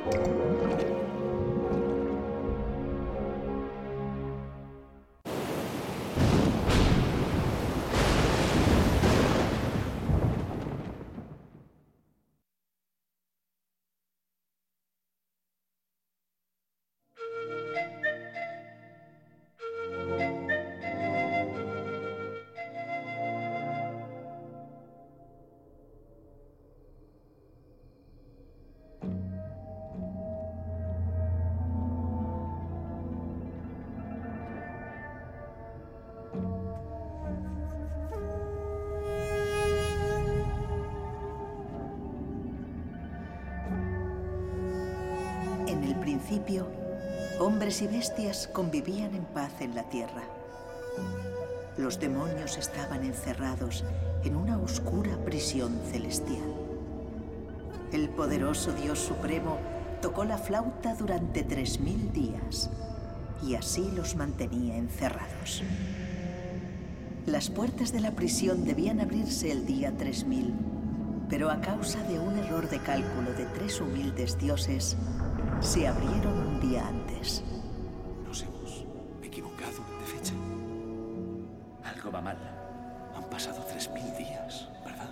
En el principio, hombres y bestias convivían en paz en la tierra. Los demonios estaban encerrados en una oscura prisión celestial. El poderoso Dios Supremo tocó la flauta durante 3000 días y así los mantenía encerrados. Las puertas de la prisión debían abrirse el día 3000, pero a causa de un error de cálculo de 3 humildes dioses, se abrieron un día antes. Nos hemos equivocado de fecha. Algo va mal. Han pasado 3000 días, ¿verdad?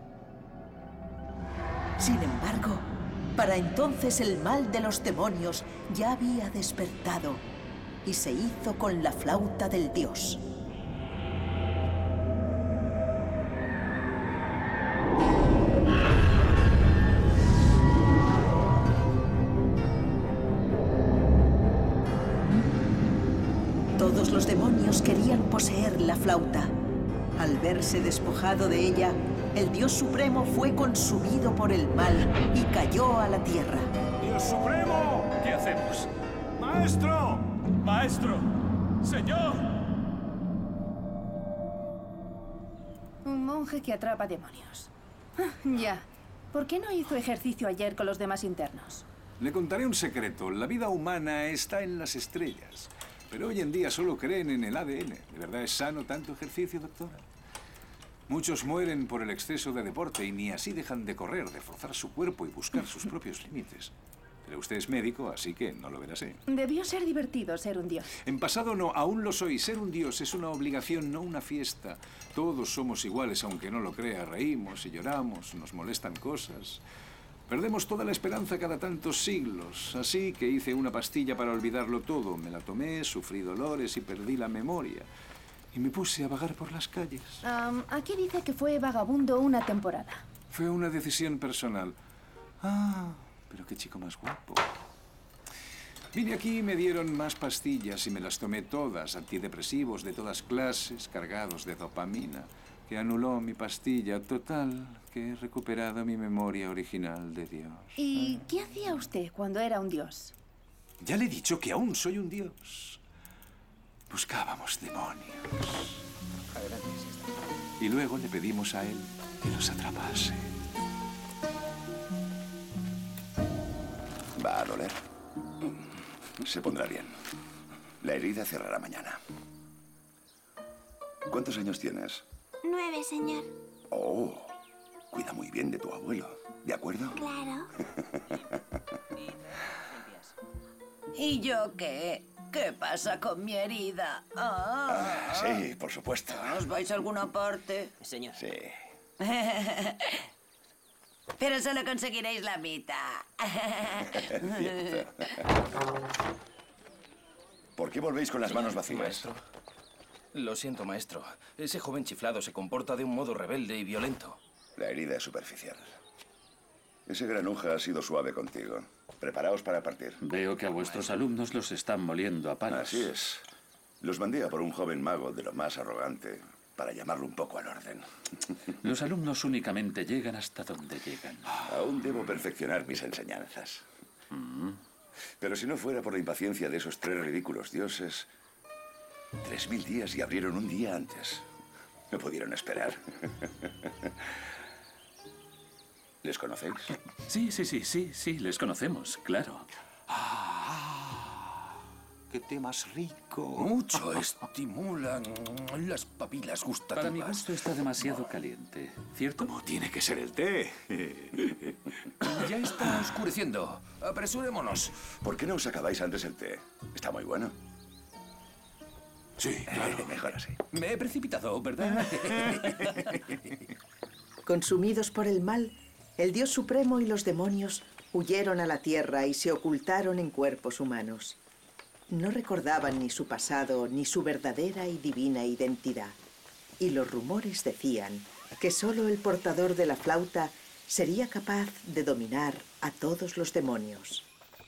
Sin embargo, para entonces el mal de los demonios ya había despertado y se hizo con la flauta del dios. Todos los demonios querían poseer la flauta. Al verse despojado de ella, el Dios Supremo fue consumido por el mal y cayó a la tierra. ¡Dios Supremo! ¿Qué hacemos? ¡Maestro! ¡Maestro! ¡Señor! Un monje que atrapa demonios. Ya. ¿Por qué no hizo ejercicio ayer con los demás internos? Le contaré un secreto. La vida humana está en las estrellas. Pero hoy en día solo creen en el ADN. ¿De verdad es sano tanto ejercicio, doctora? Muchos mueren por el exceso de deporte y ni así dejan de correr, de forzar su cuerpo y buscar sus propios límites. Pero usted es médico, así que no lo verá así. Debió ser divertido ser un dios. En pasado no, aún lo soy. Ser un dios es una obligación, no una fiesta. Todos somos iguales, aunque no lo crea. Reímos y lloramos, nos molestan cosas. Perdemos toda la esperanza cada tantos siglos. Así que hice una pastilla para olvidarlo todo. Me la tomé, sufrí dolores y perdí la memoria. Y me puse a vagar por las calles. Aquí dice que fue vagabundo una temporada. Fue una decisión personal. Ah, pero qué chico más guapo. Vine aquí y me dieron más pastillas y me las tomé todas, antidepresivos de todas clases, cargados de dopamina, que anuló mi pastilla. Total, que he recuperado mi memoria original de Dios. ¿Y qué hacía usted cuando era un dios? Ya le he dicho que aún soy un dios. Buscábamos demonios. Adelante, si está. Y luego le pedimos a él que los atrapase. Va a doler. Se pondrá bien. La herida cerrará mañana. ¿Cuántos años tienes? 9, señor. Oh, cuida muy bien de tu abuelo, ¿de acuerdo? Claro. ¿Y yo qué? ¿Qué pasa con mi herida? Sí, por supuesto. ¿Os vais a alguna parte? Señor. Sí. Pero solo conseguiréis la mitad. ¿Por qué volvéis con las manos vacías? Maestro. Lo siento, maestro. Ese joven chiflado se comporta de un modo rebelde y violento. La herida es superficial. Ese granuja ha sido suave contigo. Preparaos para partir. Veo que a vuestros alumnos los están moliendo a palos. Así es. Los mandé a por un joven mago de lo más arrogante para llamarlo un poco al orden. Los alumnos únicamente llegan hasta donde llegan. Aún debo perfeccionar mis enseñanzas. Pero si no fuera por la impaciencia de esos 3 ridículos dioses, 3000 días y abrieron un día antes. No pudieron esperar. ¿Les conocéis? Sí, les conocemos, claro. qué té más rico. Mucho estimulan las papilas gustativas. Para mi gusto está demasiado caliente, ¿cierto? ¿Cómo tiene que ser el té? Ya está oscureciendo. Apresurémonos. ¿Por qué no os acabáis antes el té? Está muy bueno. Sí, claro. Mejor así. Me he precipitado, ¿verdad? Consumidos por el mal, el Dios Supremo y los demonios huyeron a la tierra y se ocultaron en cuerpos humanos. No recordaban ni su pasado ni su verdadera y divina identidad. Y los rumores decían que solo el portador de la flauta sería capaz de dominar a todos los demonios.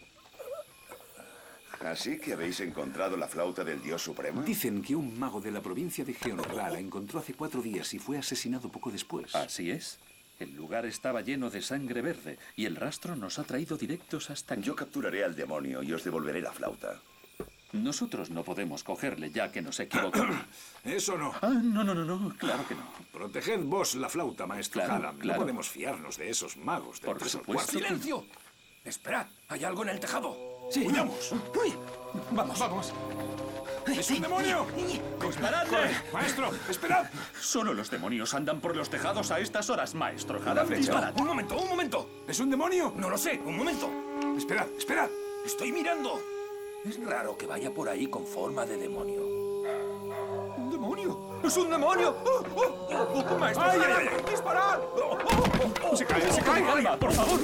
¿Así que habéis encontrado la flauta del Dios Supremo? Dicen que un mago de la provincia de Geonogla la encontró hace 4 días y fue asesinado poco después. Así es. El lugar estaba lleno de sangre verde y el rastro nos ha traído directos hasta aquí. Yo capturaré al demonio y os devolveré la flauta. Nosotros no podemos cogerle ya que nos equivocamos. Eso no. No, claro que no. Proteged vos la flauta, maestro Claro, Hallam. claro. No podemos fiarnos de esos magos del Por 3 al supuesto. 4. ¡Silencio! Esperad, hay algo en el tejado. Sí. ¡Huyamos! ¡Uy! Vamos. ¡Es un demonio! ¡Disparadle! ¡Maestro, esperad! Solo los demonios andan por los tejados a estas horas, maestro Hallam. flecha. ¡Disparad! Un momento. ¿Es un demonio? No lo sé, un momento. Esperad, esperad. Estoy mirando. Es raro que vaya por ahí con forma de demonio. ¿Un demonio? ¡Es un demonio! ¡Maestro! ¡Ay, ay, ay! ¡Disparad! ¡Se cae! ¡Calma, por favor!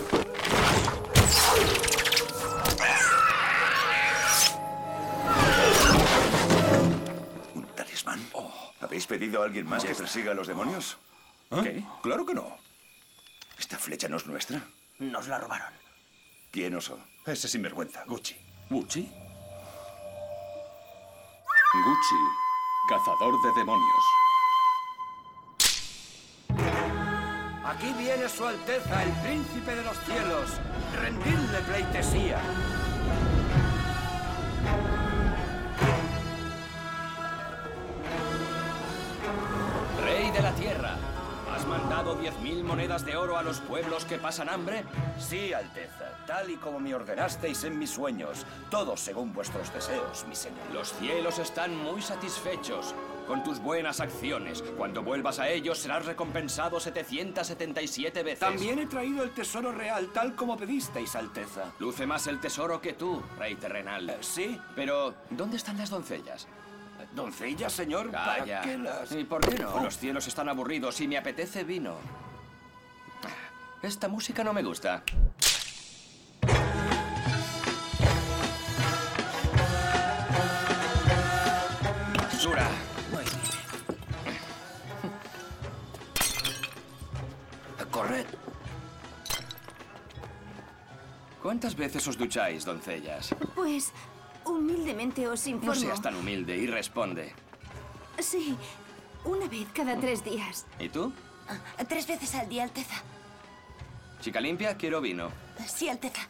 ¿Un talismán? ¿Habéis pedido a alguien más que persiga a los demonios? ¿Qué? Claro que no. ¿Esta flecha no es nuestra? Nos la robaron. ¿Quién osó? Ese sinvergüenza, Gucci. ¿Gucci? Gucci, cazador de demonios. Aquí viene su Alteza, el Príncipe de los Cielos. Rendidle pleitesía. Rey de la Tierra, ¿has mandado 10.000 monedas de oro a los pueblos que pasan hambre? Sí, Alteza, tal y como me ordenasteis en mis sueños. Todo según vuestros deseos, mi señor. Los cielos están muy satisfechos con tus buenas acciones. Cuando vuelvas a ellos serás recompensado 777 veces. También he traído el tesoro real, tal como pedisteis, Alteza. Luce más el tesoro que tú, rey terrenal. Sí. Pero, ¿dónde están las doncellas? ¿Doncellas, señor? Calla. ¿Para qué las...? ¿Y por qué no? Los cielos están aburridos y me apetece vino. Esta música no me gusta. Sura. Corred. ¿Cuántas veces os ducháis, doncellas? Pues, humildemente os informo. No seas tan humilde y responde. Sí, una vez cada 3 días. ¿Y tú? 3 veces al día, Alteza. Chica limpia, quiero vino. Sí, Alteza.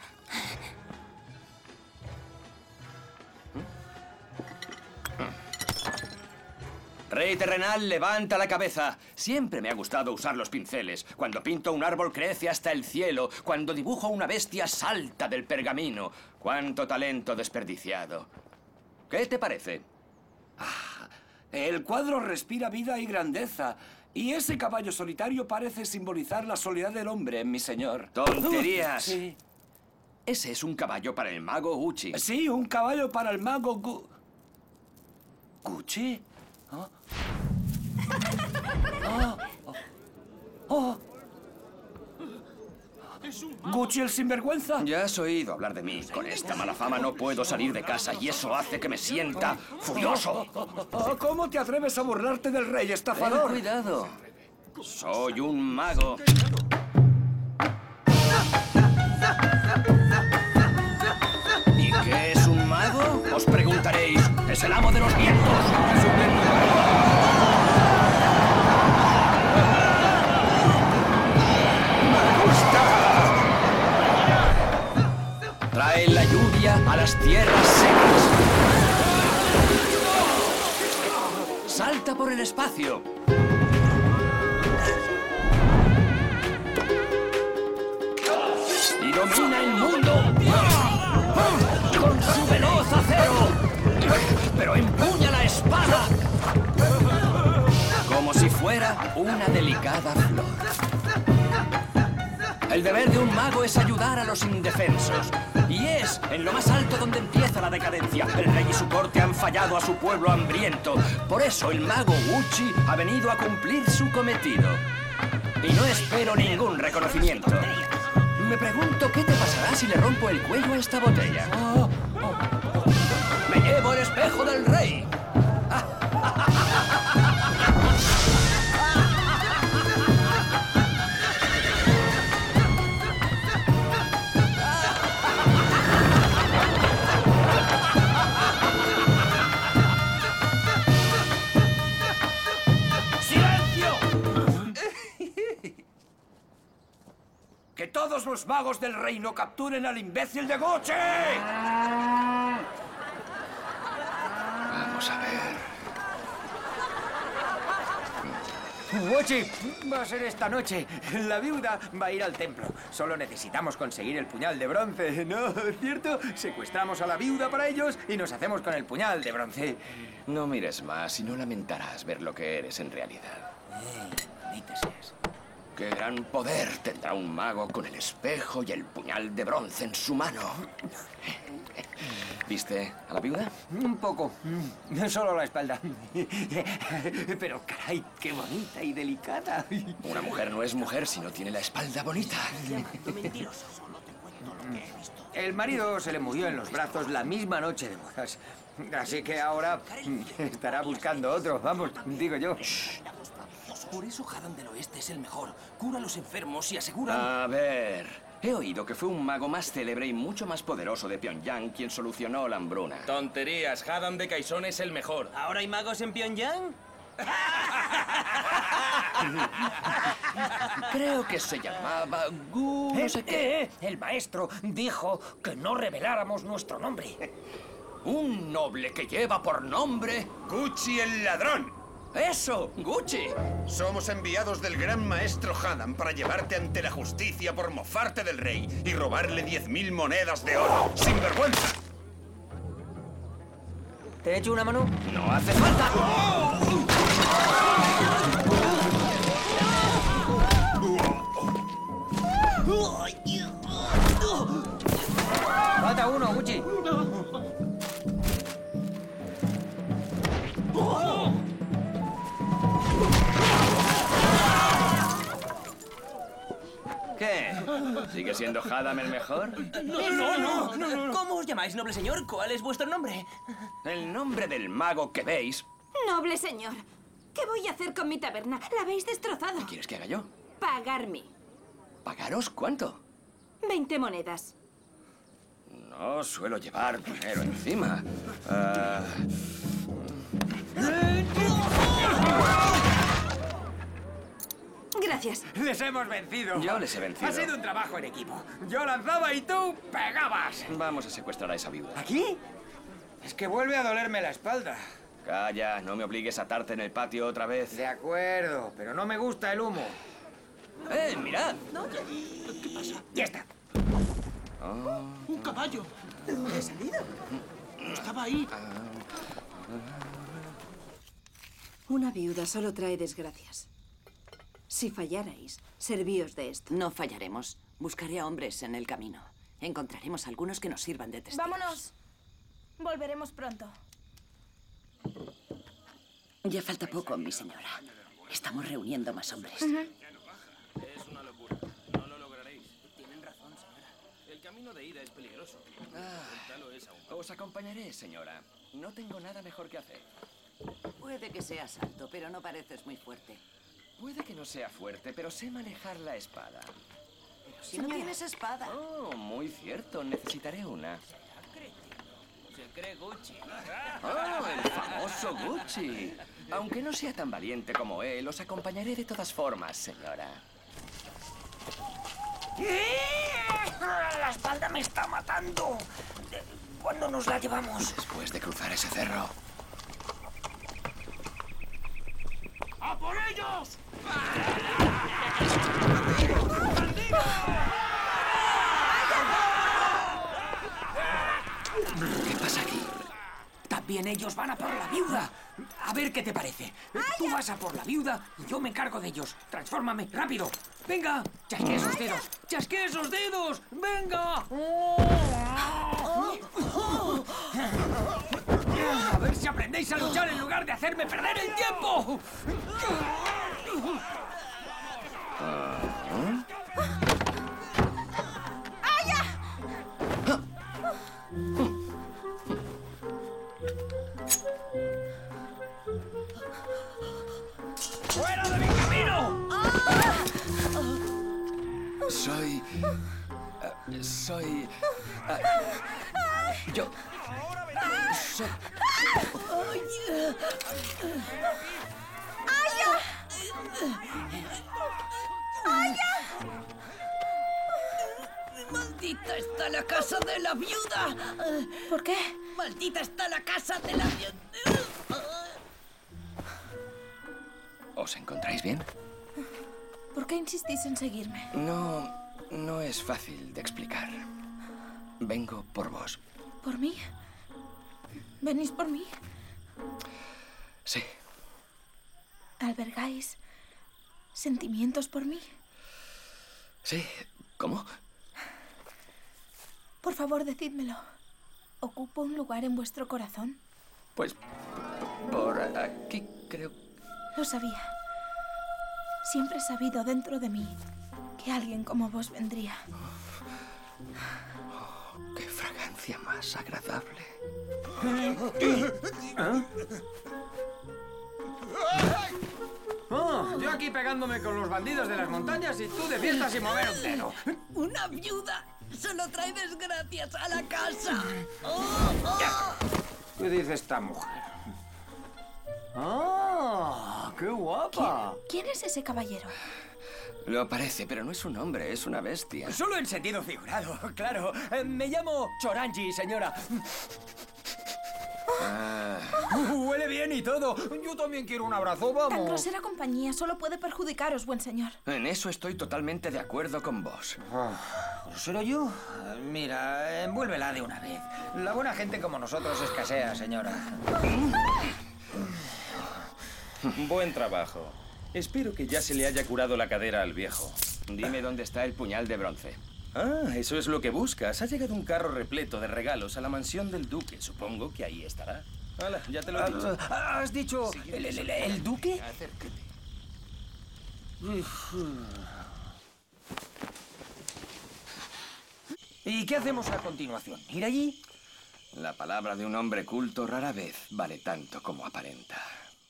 Rey terrenal, levanta la cabeza. Siempre me ha gustado usar los pinceles. Cuando pinto un árbol crece hasta el cielo. Cuando dibujo una bestia salta del pergamino. ¡Cuánto talento desperdiciado! ¿Qué te parece? El cuadro respira vida y grandeza. Y ese caballo solitario parece simbolizar la soledad del hombre, mi señor. ¡Tonterías! Sí. Ese es un caballo para el mago Gucci. Sí, un caballo para el mago ¿Gucci? ¿Ah? ¿Gucci el sinvergüenza? Ya has oído hablar de mí. Con esta mala fama no puedo salir de casa y eso hace que me sienta furioso. ¿Cómo te atreves a burlarte del rey Ten estafador? cuidado. Soy un mago. ¿Y qué es un mago? Os preguntaréis. Es el amo de los vientos. Es un trae la lluvia a las tierras secas. Salta por el espacio. Y domina el mundo con su veloz acero. cada flor. El deber de un mago es ayudar a los indefensos. Y es en lo más alto donde empieza la decadencia. El rey y su corte han fallado a su pueblo hambriento. Por eso el mago Gucci ha venido a cumplir su cometido. Y no espero ningún reconocimiento. Me pregunto qué te pasará si le rompo el cuello a esta botella. ¡Me llevo el espejo del rey! ¡Que todos los magos del reino capturen al imbécil de Gucci! Vamos a ver. Gucci, va a ser esta noche. La viuda va a ir al templo. Solo necesitamos conseguir el puñal de bronce, ¿no es cierto? Secuestramos a la viuda para ellos y nos hacemos con el puñal de bronce. No mires más y no lamentarás ver lo que eres en realidad. Maldita seas. ¡Qué gran poder tendrá un mago con el espejo y el puñal de bronce en su mano! ¿Viste a la viuda? Un poco. Solo la espalda. Pero, caray, qué bonita y delicada. Una mujer no es mujer si no tiene la espalda bonita. Mentiroso, solo te cuento lo que he visto. El marido se le murió en los brazos la misma noche de bodas. Así que ahora estará buscando otro, vamos, digo yo. Por eso Hadan del Oeste es el mejor. Cura a los enfermos y asegura... A ver, he oído que fue un mago más célebre y mucho más poderoso de Pyongyang quien solucionó la hambruna. Tonterías, Hadan de Kaison es el mejor. ¿Ahora hay magos en Pyongyang? Creo que se llamaba Gu... no sé qué. El maestro dijo que no reveláramos nuestro nombre. Un noble que lleva por nombre... Gucci el ladrón. ¡Eso! ¡Gucci! Somos enviados del gran maestro Hadan para llevarte ante la justicia por mofarte del rey y robarle 10.000 monedas de oro. ¡Sin vergüenza! ¿Te echo una mano? ¡No hace falta! Falta uno, Gucci. ¿Qué? ¿Sigue siendo Hadan el mejor? No. ¿Cómo os llamáis, noble señor? ¿Cuál es vuestro nombre? El nombre del mago que veis... Noble señor, ¿qué voy a hacer con mi taberna? La habéis destrozado. ¿Qué quieres que haga yo? Pagarme. ¿Pagaros cuánto? 20 monedas. No suelo llevar dinero encima. Gracias. Les hemos vencido. Yo les he vencido. Ha sido un trabajo en equipo. Yo lanzaba y tú pegabas. Vamos a secuestrar a esa viuda. ¿Aquí? Es que vuelve a dolerme la espalda. Calla, no me obligues a atarte en el patio otra vez. De acuerdo, pero no me gusta el humo. Mirad. ¿Qué pasa? Ya está. ¡Un caballo! ¿De salida? No estaba ahí. Una viuda solo trae desgracias. Si fallarais, servíos de esto. No fallaremos. Buscaré a hombres en el camino. Encontraremos algunos que nos sirvan de testigos. Vámonos. Volveremos pronto. Ya falta poco, mi señora. Estamos reuniendo más hombres. Es una locura. No lo lograréis. Tienen razón, señora. El camino de ida es peligroso. Os acompañaré, señora. No tengo nada mejor que hacer. Puede que seas alto, pero no pareces muy fuerte. Puede que no sea fuerte, pero sé manejar la espada. Pero si no tienes espada. Oh, muy cierto. Necesitaré una. Se cree Gucci. ¡Oh, el famoso Gucci! Aunque no sea tan valiente como él, os acompañaré de todas formas, señora. La espalda me está matando. ¿Cuándo nos la llevamos? Después de cruzar ese cerro. ¡A por ellos! ¿Qué pasa aquí? También ellos van a por la viuda. A ver qué te parece. Tú vas a por la viuda y yo me encargo de ellos. Transfórmame, rápido. ¡Venga! ¡Chasquea esos dedos! ¡Chasquea esos dedos! ¡Venga! A ver si aprendéis a luchar en lugar de hacerme perder el tiempo. ¡Fuera de mi camino! Soy... yo... soy... ¡Maldita está la casa de la viuda! ¿Por qué? ¡Maldita está la casa de la viuda! ¿Os encontráis bien? ¿Por qué insistís en seguirme? No es fácil de explicar. Vengo por vos. ¿Por mí? ¿Venís por mí? Sí. ¿Albergáis sentimientos por mí? Sí. ¿Cómo? Por favor, decídmelo. ¿Ocupo un lugar en vuestro corazón? Pues... por aquí creo... Lo sabía. Siempre he sabido dentro de mí que alguien como vos vendría. Oh, ¡qué fragancia más agradable! Yo aquí pegándome con los bandidos de las montañas y tú de fiesta sin mover un dedo. ¡Una viuda! ¡Solo trae desgracias a la casa! ¿Qué dice esta mujer? ¡Ah! ¡Qué guapa! ¿Quién es ese caballero? Lo parece, pero no es un hombre, es una bestia. Solo en sentido figurado, claro. Me llamo Choranji, señora. Huele bien y todo. Yo también quiero un abrazo, vamos. Tan grosera compañía solo puede perjudicaros, buen señor. En eso estoy totalmente de acuerdo con vos. ¿Grosero yo? Mira, envuélvela de una vez. La buena gente como nosotros escasea, señora. Buen trabajo. Espero que ya se le haya curado la cadera al viejo. Dime dónde está el puñal de bronce. Ah, eso es lo que buscas. Ha llegado un carro repleto de regalos a la mansión del duque. Supongo que ahí estará. Hala, ya te lo he dicho. ¿Has dicho el duque? Acércate. ¿Y qué hacemos a continuación? ¿Ir allí? La palabra de un hombre culto rara vez vale tanto como aparenta.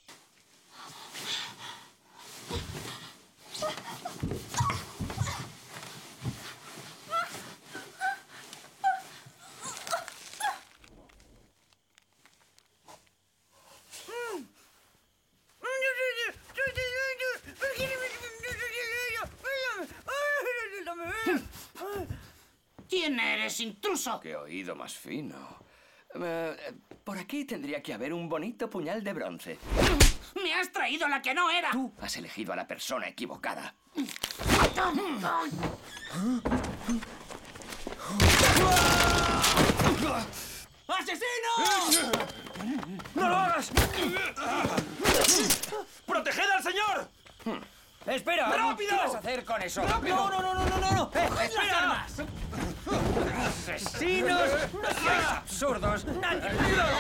¿Quién eres, intruso? ¡Qué oído más fino! Por aquí tendría que haber un bonito puñal de bronce. ¡Me has traído la que no era! Tú has elegido a la persona equivocada. ¡Asesino! ¡No lo hagas! ¡Proteged al señor! ¡Espera! ¡Rápido! ¿Qué vas a hacer con eso? ¡Rápido! ¡No! ¡Espera! ¡Asesinos! ¡No sois absurdos! ¡Nadie!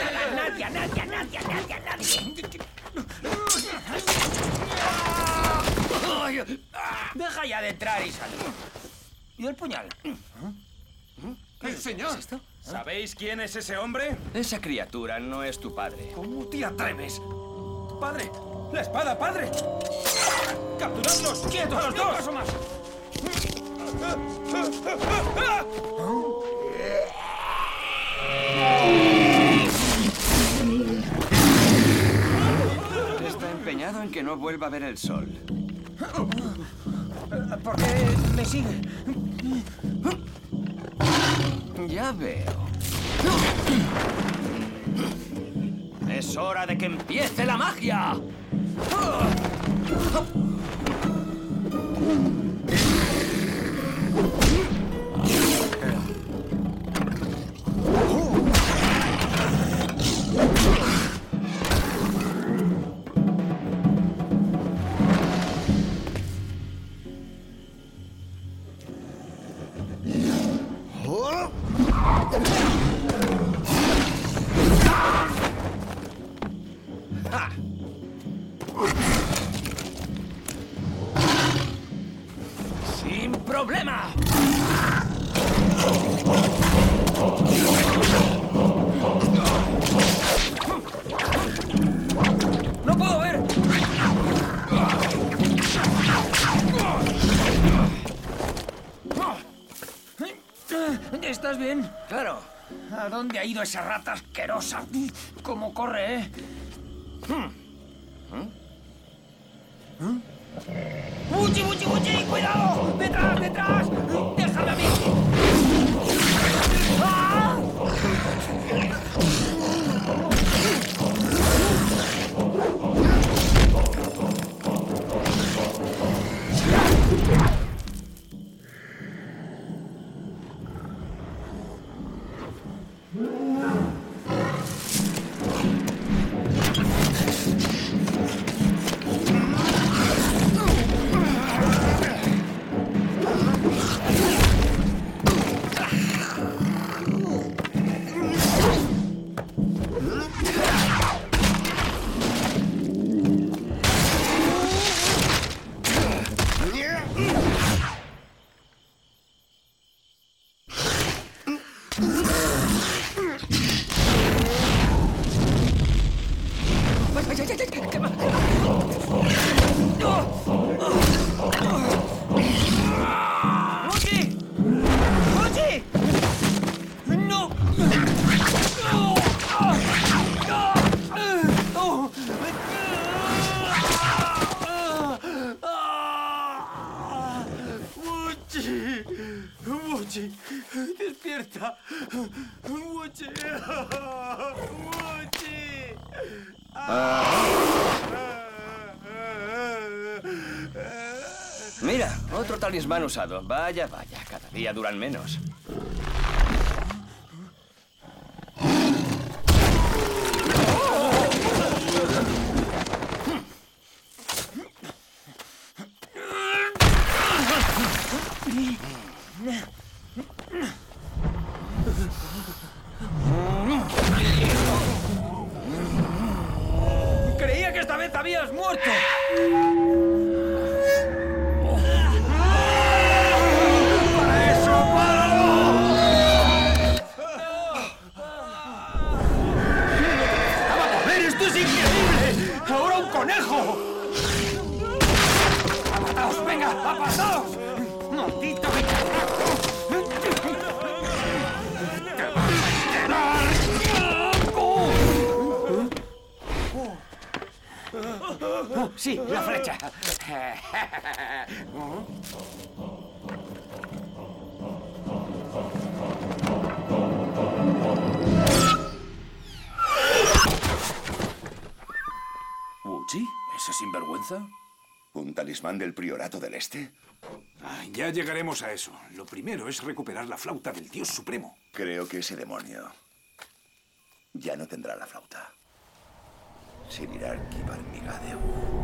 ¡Deja ya de entrar y salir! ¿Y el puñal? ¡Señor! ¿Es esto? ¿Sabéis quién es ese hombre? Esa criatura no es tu padre. ¿Cómo te atreves? ¡Padre! ¡La espada, padre! ¡Capturadlos! ¡Quietos! ¡A los dos! ¡Paso más! Está empeñado en que no vuelva a ver el sol. ¿Por qué me sigue? Ya veo. ¡Es hora de que empiece la magia! ¡Sin problema! ¡No puedo ver! ¿Estás bien? Claro. ¿A dónde ha ido esa rata asquerosa? ¿Cómo corre, eh? ¡Buchi, Buchi, Buchi! ¡Cuidado! ¡Detrás, detrás! ¡Déjame a mí! ¡Ah! Wuchi, despierta. Wuchi. Wuchi. Mira, otro talismán usado. Vaya, vaya, cada día duran menos. Creía que esta vez habías muerto. ¡Para eso, ¡Vamos a ver! ¡Esto es increíble! ¡Ahora un conejo! ¡Apartaos! ¡Venga! ¡Apartaos! ¡Maldito bicharraco! ¡Te vas a enterar! ¡Sí! ¡La flecha! ¿Wuchi? ¿Ese sinvergüenza? ¿Un talismán del Priorato del Este? Ya llegaremos a eso. Lo primero es recuperar la flauta del Dios Supremo. Creo que ese demonio ya no tendrá la flauta. Sinirarki Barmigadeu.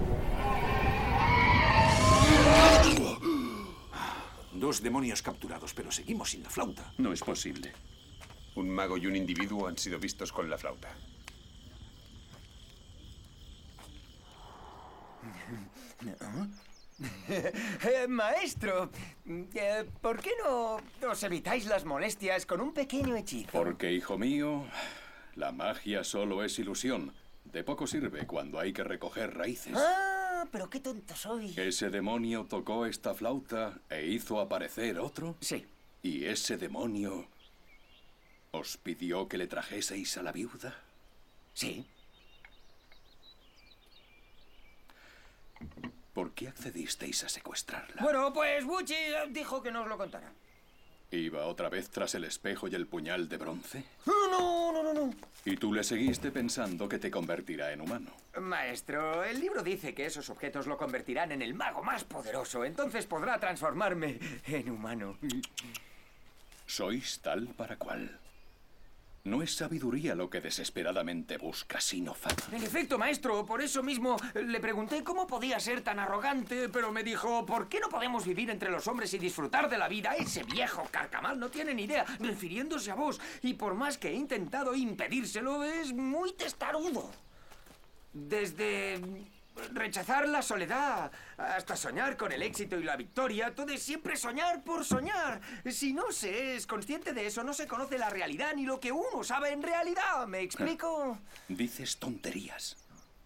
Dos demonios capturados, pero seguimos sin la flauta. No es posible. Un mago y un individuo han sido vistos con la flauta. Maestro, ¿por qué no os evitáis las molestias con un pequeño hechizo? Porque, hijo mío, la magia solo es ilusión. De poco sirve cuando hay que recoger raíces. ¡Ah! Pero qué tonto soy. ¿Ese demonio tocó esta flauta e hizo aparecer otro? Sí. ¿Y ese demonio os pidió que le trajeseis a la viuda? Sí. ¿Por qué accedisteis a secuestrarla? Bueno, pues Wuchi dijo que no os lo contara. ¿Iba otra vez tras el espejo y el puñal de bronce? No. Y tú le seguiste pensando que te convertirá en humano. Maestro, el libro dice que esos objetos lo convertirán en el mago más poderoso. Entonces podrá transformarme en humano. Sois tal para cual. No es sabiduría lo que desesperadamente busca, sino fama. En efecto, maestro, por eso mismo le pregunté cómo podía ser tan arrogante, pero me dijo, ¿por qué no podemos vivir entre los hombres y disfrutar de la vida? Ese viejo carcamal no tiene ni idea, refiriéndose a vos. Y por más que he intentado impedírselo, es muy testarudo. Desde rechazar la soledad hasta soñar con el éxito y la victoria, todo es siempre soñar por soñar. Si no se es consciente de eso, no se conoce la realidad ni lo que uno sabe en realidad. ¿Me explico? Dices tonterías.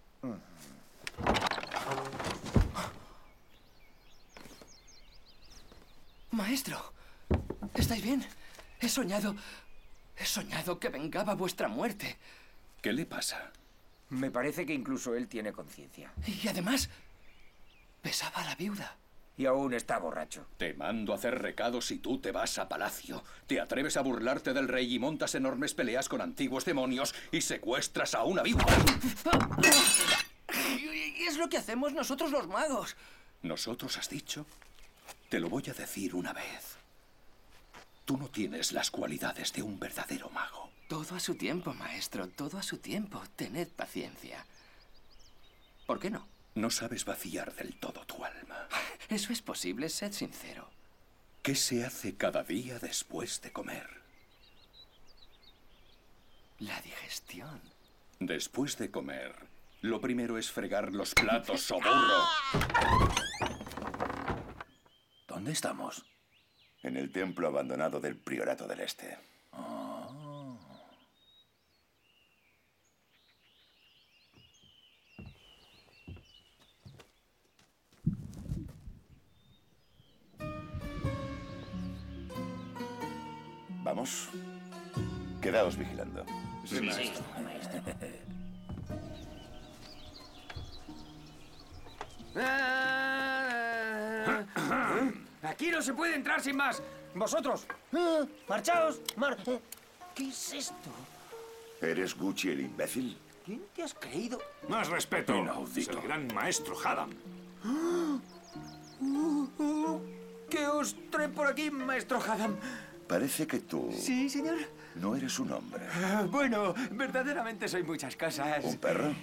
Maestro, ¿estáis bien? He soñado que vengaba vuestra muerte. ¿Qué le pasa? Me parece que incluso él tiene conciencia. Y además, besaba a la viuda. Y aún está borracho. Te mando a hacer recados y tú te vas a palacio. Te atreves a burlarte del rey y montas enormes peleas con antiguos demonios y secuestras a una viuda. Es lo que hacemos nosotros los magos. ¿Nosotros has dicho? Te lo voy a decir una vez. Tú no tienes las cualidades de un verdadero mago. Todo a su tiempo, maestro, todo a su tiempo. Tened paciencia. ¿Por qué no? No sabes vaciar del todo tu alma. Eso es posible, sed sincero. ¿Qué se hace cada día después de comer? La digestión. Después de comer, lo primero es fregar los platos, soborro. ¿Dónde estamos? En el templo abandonado del Priorato del Este. ¿Vamos? Quedaos vigilando. Sí, maestro. Aquí no se puede entrar sin más. Vosotros. Marchaos. ¿Qué es esto? ¿Eres Gucci el imbécil? ¿Quién te has creído? Más respeto. Inaudito. Es el gran maestro Haddam. ¿Qué os trae por aquí, maestro Haddam? Parece que tú... Sí, señor. No eres un hombre. Bueno, verdaderamente soy muchas cosas. ¿Un perro?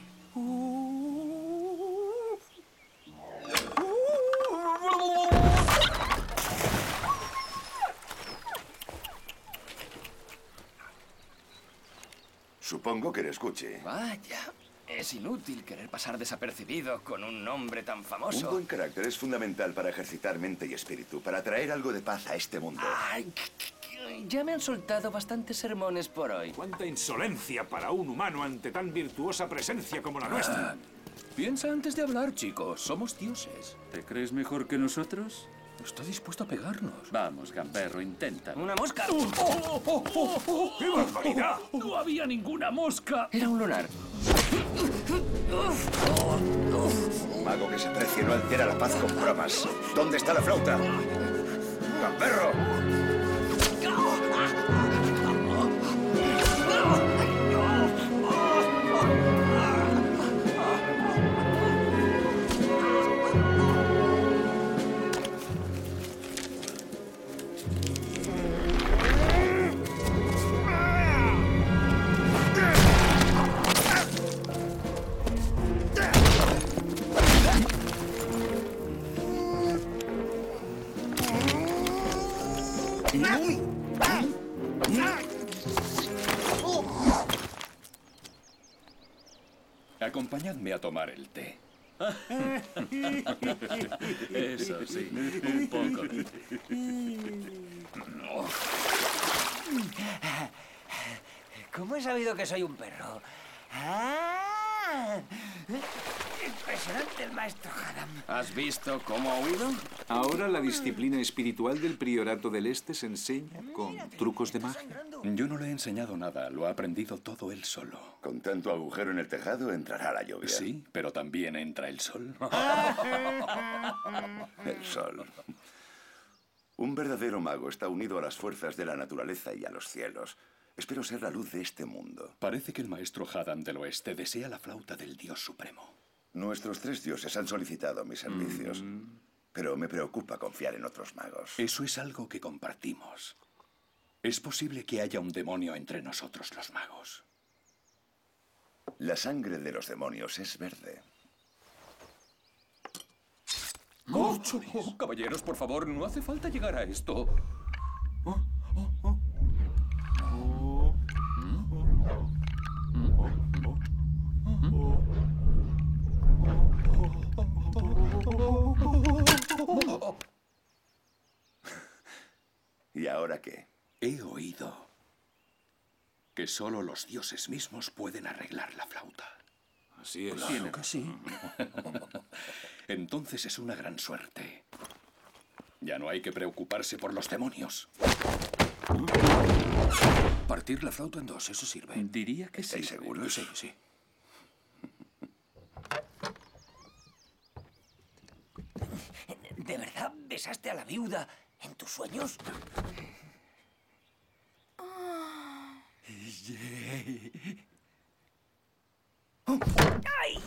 Supongo que eres Gucci. Vaya, es inútil querer pasar desapercibido con un nombre tan famoso. Un buen carácter es fundamental para ejercitar mente y espíritu, para traer algo de paz a este mundo. Ay, ya me han soltado bastantes sermones por hoy. ¡Cuánta insolencia para un humano ante tan virtuosa presencia como la nuestra! Piensa antes de hablar, chicos. Somos dioses. ¿Te crees mejor que nosotros? Estoy dispuesto a pegarnos. Vamos, gamberro, intenta. ¡Una mosca! ¡Qué barbaridad! ¡No había ninguna mosca! Era un lunar. Un mago que se precie no altera la paz con bromas. ¿Dónde está la flauta? ¡Gamberro! Acompañadme a tomar el té. Eso sí, un poco. ¿Cómo he sabido que soy un perro? ¡Ah! Impresionante el maestro Haddam. ¿Has visto cómo ha huido? Ahora la disciplina espiritual del Priorato del Este se enseña con trucos de magia. Yo no le he enseñado nada, lo ha aprendido todo él solo. Con tanto agujero en el tejado entrará la lluvia. Sí, pero también entra el sol. El sol. Un verdadero mago está unido a las fuerzas de la naturaleza y a los cielos. Espero ser la luz de este mundo. Parece que el maestro Haddam del Oeste desea la flauta del Dios Supremo. Nuestros 3 dioses han solicitado mis servicios, pero me preocupa confiar en otros magos. Eso es algo que compartimos. Es posible que haya un demonio entre nosotros los magos. La sangre de los demonios es verde. ¡Oh, caballeros, por favor, no hace falta llegar a esto. ¿Y ahora qué? He oído que solo los dioses mismos pueden arreglar la flauta. Así es. Claro que sí. Entonces es una gran suerte. Ya no hay que preocuparse por los demonios. Partir la flauta en dos, eso sirve. Diría que sí. ¿Estáis seguros? Sí, sí. ¿De verdad besaste a la viuda en tus sueños? ¡Ay!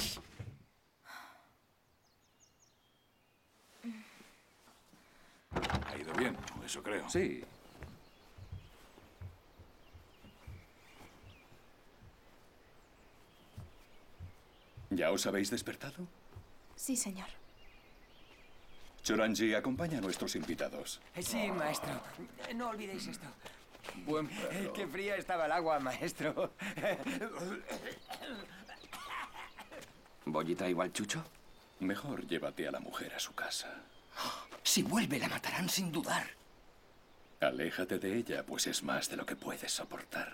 Ha ido bien, eso creo. Sí. ¿Ya os habéis despertado? Sí, señor. Choranji, acompaña a nuestros invitados. Sí, maestro. No olvidéis esto. Buen perro. Qué fría estaba el agua, maestro. ¿Bollita igual Chucho? Mejor llévate a la mujer a su casa. Si vuelve, la matarán sin dudar. Aléjate de ella, pues es más de lo que puedes soportar.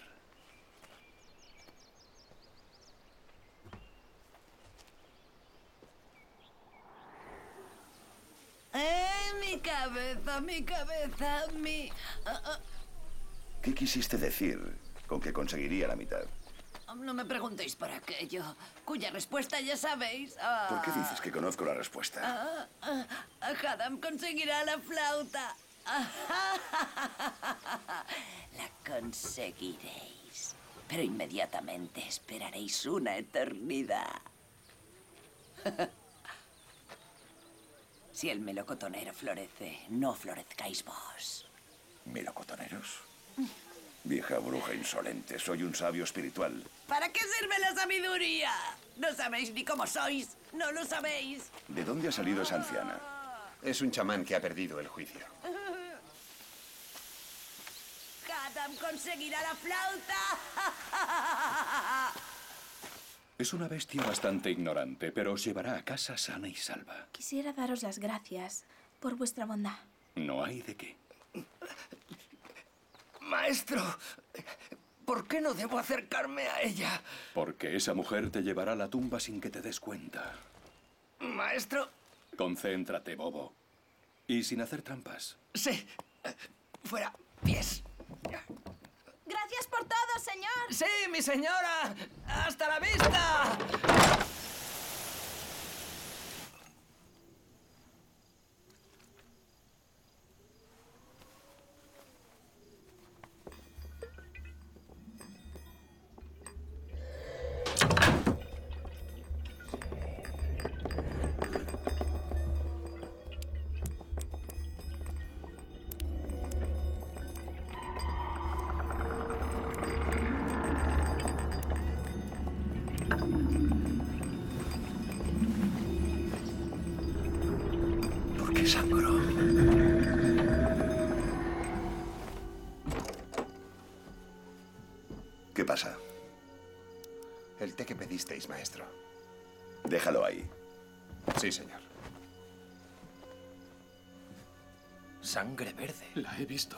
Mi cabeza, mi cabeza, mi... ¿Qué quisiste decir con que conseguiría la mitad? No me preguntéis por aquello, cuya respuesta ya sabéis. ¿Por qué dices que conozco la respuesta? Haddam conseguirá la flauta. La conseguiréis. Pero inmediatamente esperaréis una eternidad. Si el melocotonero florece, no florezcáis vos. ¿Melocotoneros? Vieja bruja insolente, soy un sabio espiritual. ¿Para qué sirve la sabiduría? No sabéis ni cómo sois. No lo sabéis. ¿De dónde ha salido esa anciana? Es un chamán que ha perdido el juicio. Haddam conseguirá la flauta. Es una bestia bastante ignorante, pero os llevará a casa sana y salva. Quisiera daros las gracias por vuestra bondad. No hay de qué. Maestro, ¿por qué no debo acercarme a ella? Porque esa mujer te llevará a la tumba sin que te des cuenta. Maestro. Concéntrate, bobo. Y sin hacer trampas. Sí. Fuera. Pies. Gracias por todo, señor. Sí, mi señora. ¡Hasta la vista! ¿Por qué sangró? ¿Qué pasa? El té que pedisteis, maestro. Déjalo ahí. Sí, señor. Sangre verde. La he visto.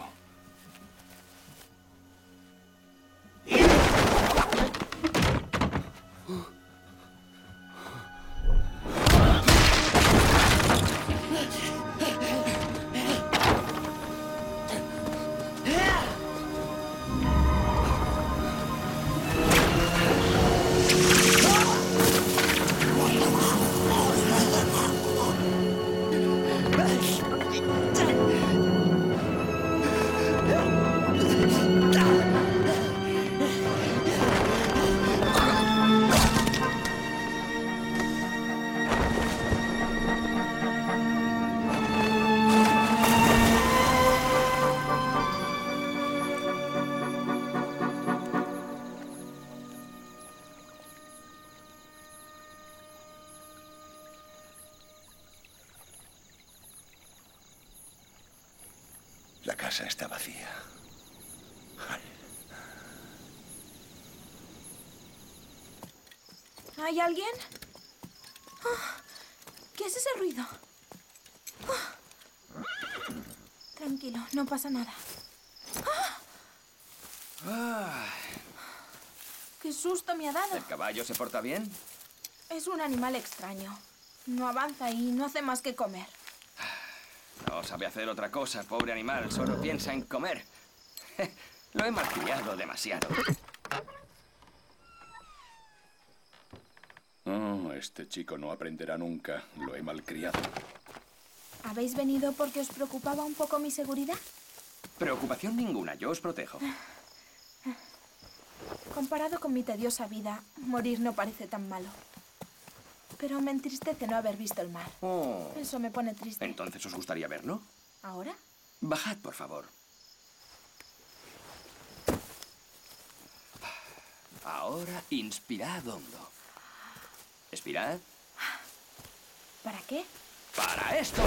casa está vacía. ¿Hay alguien? Oh, ¿qué es ese ruido? Oh. Tranquilo, no pasa nada. ¡Qué susto me ha dado! ¿El caballo se porta bien? Es un animal extraño. No avanza y no hace más que comer. No sabe hacer otra cosa, pobre animal. Solo piensa en comer. Lo he malcriado demasiado. Oh, este chico no aprenderá nunca. Lo he malcriado. ¿Habéis venido porque os preocupaba un poco mi seguridad? Preocupación ninguna, yo os protejo. Comparado con mi tediosa vida, morir no parece tan malo. Pero me entristece no haber visto el mar. Oh. Eso me pone triste. ¿Entonces os gustaría verlo? ¿Ahora? Bajad, por favor. Ahora, inspirad hondo. Expirad. ¿Para qué? ¡Para esto!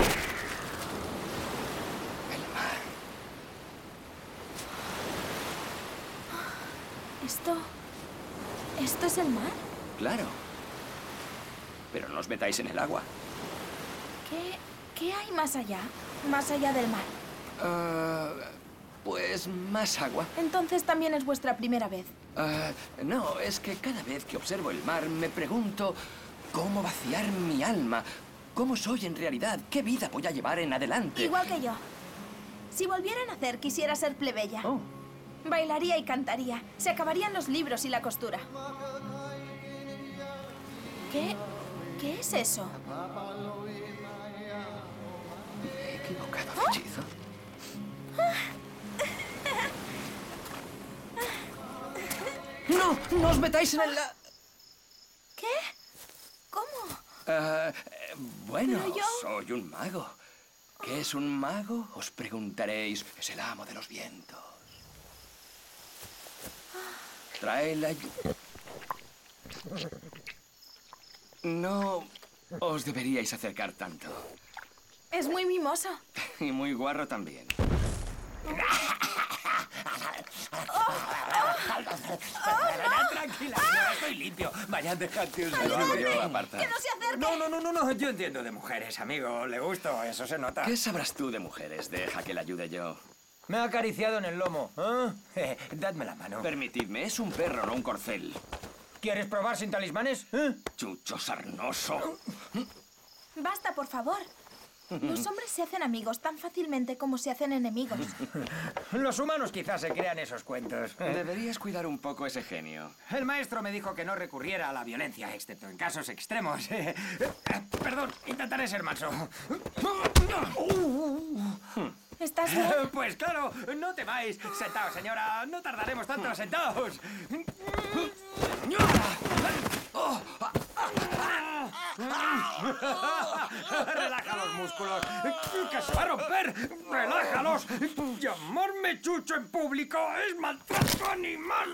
El mar. ¿Esto es el mar? Claro. Pero no os metáis en el agua. ¿Qué hay más allá? Más allá del mar. Pues más agua. Entonces también es vuestra primera vez. No, es que cada vez que observo el mar me pregunto cómo vaciar mi alma. ¿Cómo soy en realidad? ¿Qué vida voy a llevar en adelante? Igual que yo. Si volviera a nacer, quisiera ser plebeya. Oh. Bailaría y cantaría. Se acabarían los libros y la costura. ¿Qué es eso? ¿Me he equivocado de hechizo? ¡No! ¡No os metáis en el... ¿Qué? ¿Cómo? Bueno, ¿Pero yo? soy un mago. ¿Qué es un mago? Os preguntaréis. Es el amo de los vientos. Trae la... No os deberíais acercar tanto. Es muy mimoso. Y muy guarro también. Tranquila, señora, estoy limpio. Vaya, dejadte usted. Lo hago yo, aparta. ¡Que no se acerque! No. Yo entiendo de mujeres, amigo. Le gusto, eso se nota. ¿Qué sabrás tú de mujeres? Deja que le ayude yo. Me ha acariciado en el lomo. Dadme la mano. Permitidme, es un perro, no un corcel. ¿Quieres probar sin talismanes? Chucho sarnoso. Basta, por favor. Los hombres se hacen amigos tan fácilmente como se hacen enemigos. Los humanos quizás se crean esos cuentos. Deberías cuidar un poco ese genio. El maestro me dijo que no recurriera a la violencia, excepto en casos extremos. Perdón, intentaré ser manso. ¿Estás bien? Pues claro, no temáis. Sentaos, señora. No tardaremos tanto. Sentaos. Relaja los músculos. ¡Que se va a romper! ¡Relájalos! ¡Llamarme Chucho en público es maltrato animal!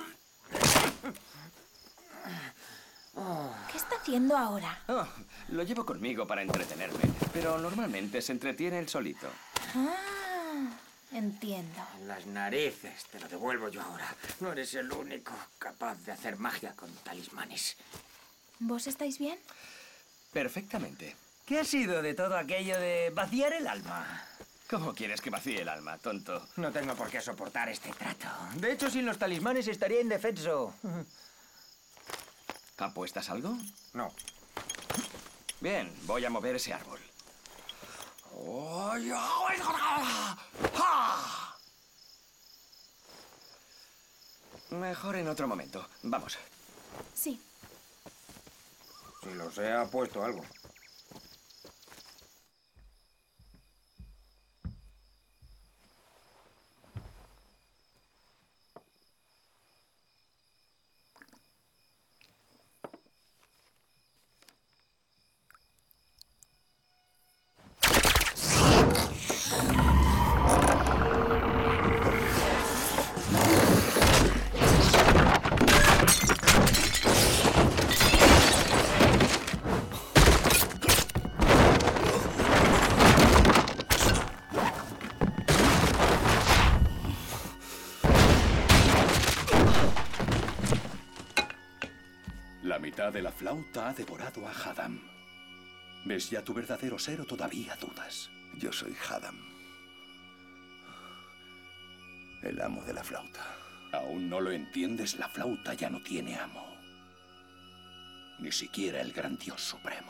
¿Qué está haciendo ahora? Oh, lo llevo conmigo para entretenerme, pero normalmente se entretiene él solito. Entiendo. Las narices, te lo devuelvo yo ahora. No eres el único capaz de hacer magia con talismanes. ¿Vos estáis bien? Perfectamente. ¿Qué ha sido de todo aquello de vaciar el alma? ¿Cómo quieres que vacíe el alma, tonto? No tengo por qué soportar este trato. De hecho, sin los talismanes estaría indefenso. ¿Apuestas algo? No. Bien, voy a mover ese árbol. Mejor en otro momento. Vamos. Sí. Si lo sé, ha puesto algo. hija de la flauta ha devorado a Haddam. ¿Ves ya tu verdadero ser o todavía dudas? Yo soy Haddam, el amo de la flauta. ¿Aún no lo entiendes? La flauta ya no tiene amo. Ni siquiera el gran Dios Supremo.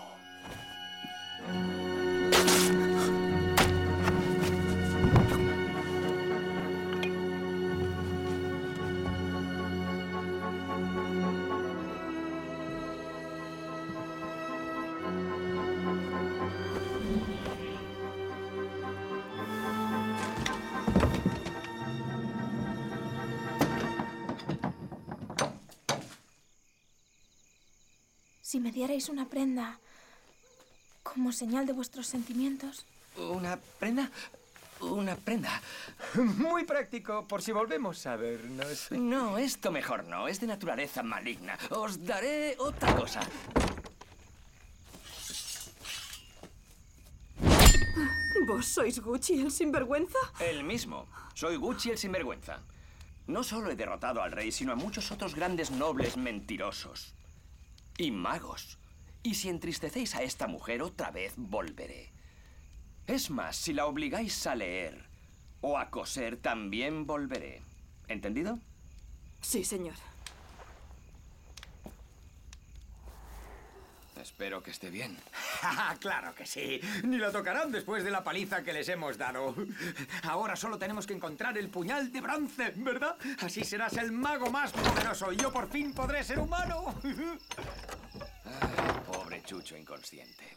Si me dierais una prenda como señal de vuestros sentimientos. ¿Una prenda? Una prenda. Muy práctico, por si volvemos a vernos. No, esto mejor no. Es de naturaleza maligna. Os daré otra cosa. ¿Vos sois Gucci, el sinvergüenza? El mismo. Soy Gucci, el sinvergüenza. No solo he derrotado al rey, sino a muchos otros grandes nobles mentirosos. Y magos. Y si entristecéis a esta mujer, otra vez volveré. Es más, si la obligáis a leer o a coser, también volveré. ¿Entendido? Sí, señor. Espero que esté bien. Claro que sí. Ni lo tocarán después de la paliza que les hemos dado. Ahora solo tenemos que encontrar el puñal de bronce, ¿verdad? Así serás el mago más poderoso y yo por fin podré ser humano. Ay, pobre Chucho inconsciente.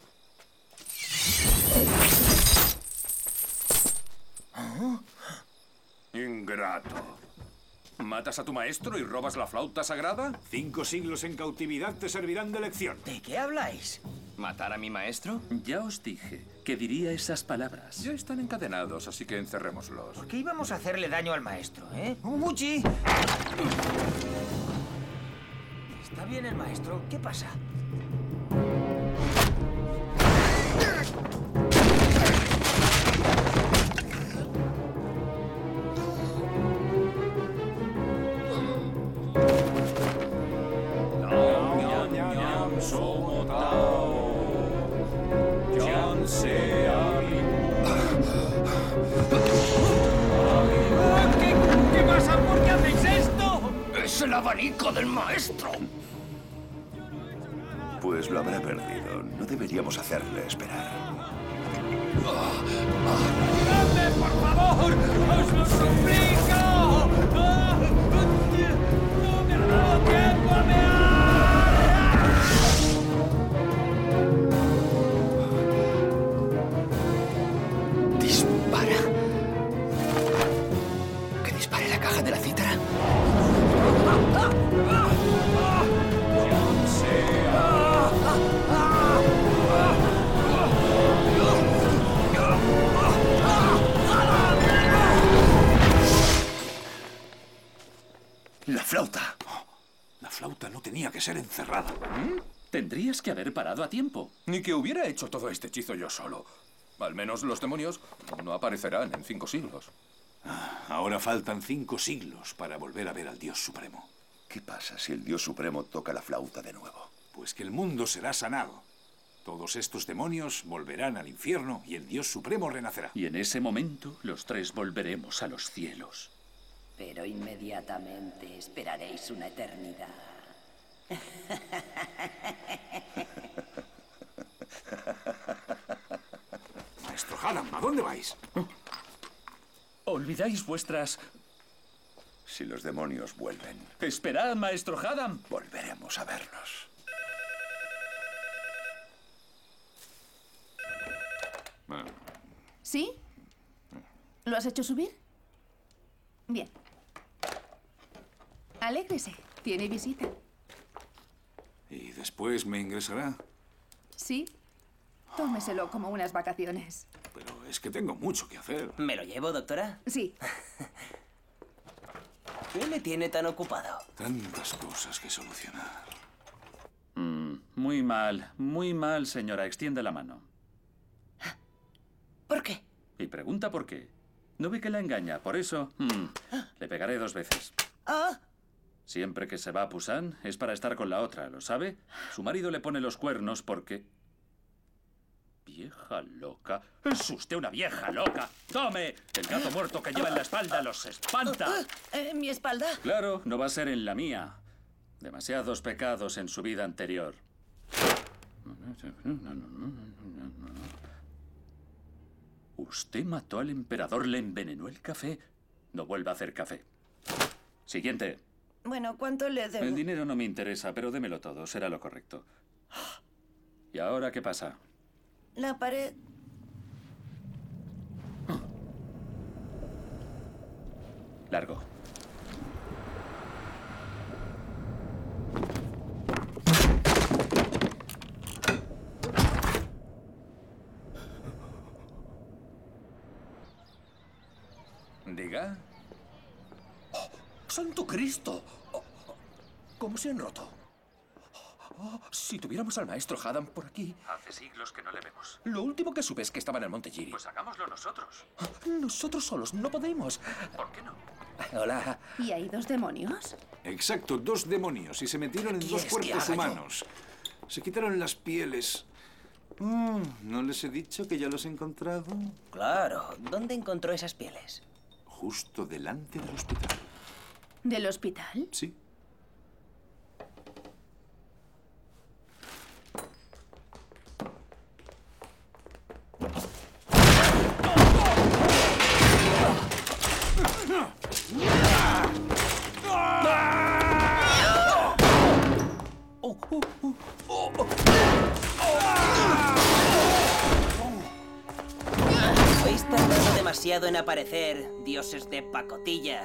Ingrato. ¿Matas a tu maestro y robas la flauta sagrada? 5 siglos en cautividad te servirán de lección. ¿De qué habláis? ¿Matar a mi maestro? Ya os dije que diría esas palabras. Ya están encadenados, así que encerrémoslos. ¿Por qué íbamos a hacerle daño al maestro, eh? ¡Gucci! ¿Está bien el maestro? ¿Qué pasa? ¿Qué pasa? ¿Por qué hacéis esto? ¡Es el abanico del maestro! Pues lo habrá perdido. No deberíamos hacerle esperar. ¡Ayúdame, por favor! ¡Os lo suplico! ¡No me ha dado tiempo a mear! Dispara. ¿Que dispare la caja de la cítara? ¡La flauta! La flauta no tenía que ser encerrada. Tendrías que haber parado a tiempo. Ni que hubiera hecho todo este hechizo yo solo. Al menos los demonios no aparecerán en 5 siglos. Ahora faltan 5 siglos para volver a ver al Dios Supremo. ¿Qué pasa si el Dios Supremo toca la flauta de nuevo? Pues que el mundo será sanado. Todos estos demonios volverán al infierno y el Dios Supremo renacerá. Y en ese momento los 3 volveremos a los cielos. Pero inmediatamente esperaréis una eternidad. Maestro Haddam, ¿a dónde vais? Olvidáis vuestras... Si los demonios vuelven, Esperad, maestro Haddam. volveremos a vernos. ¿Sí? ¿Lo has hecho subir? Bien. Alégrese. Tiene visita. ¿Y después me ingresará? Sí. Tómeselo como unas vacaciones. Pero es que tengo mucho que hacer. ¿Me lo llevo, doctora? Sí. ¿Qué le tiene tan ocupado? Tantas cosas que solucionar. Muy mal, señora. Extiende la mano. ¿Por qué? Y pregunta por qué. No ve que la engaña, por eso le pegaré 2 veces. Ah, Siempre que se va a Pusan es para estar con la otra, ¿lo sabe? Su marido le pone los cuernos porque... Vieja loca. ¡Es usted una vieja loca! ¡Tome! El gato muerto que lleva en la espalda los espanta. ¿Mi espalda? Claro, no va a ser en la mía. Demasiados pecados en su vida anterior. Usted mató al emperador, le envenenó el café. No vuelva a hacer café. Siguiente. Bueno, ¿cuánto le debo? El dinero no me interesa, pero démelo todo, será lo correcto. ¿Y ahora qué pasa? La pared... Largo. Diga. ¡Oh, ¡Santo Cristo! ¿Cómo se han roto? Si tuviéramos al maestro Haddam por aquí... Hace siglos que no le vemos. Lo último que supe es que estaba en el Monte Giri. Pues hagámoslo nosotros. Nosotros solos no podemos. ¿Por qué no? Hola. ¿Y hay 2 demonios? Exacto, 2 demonios. Y se metieron en 2 cuerpos humanos. Se quitaron las pieles. ¿No les he dicho que ya los he encontrado? Claro. ¿Dónde encontró esas pieles? Justo delante del hospital. ¿Del hospital? Sí. Habéis tardado demasiado en aparecer, dioses de pacotilla.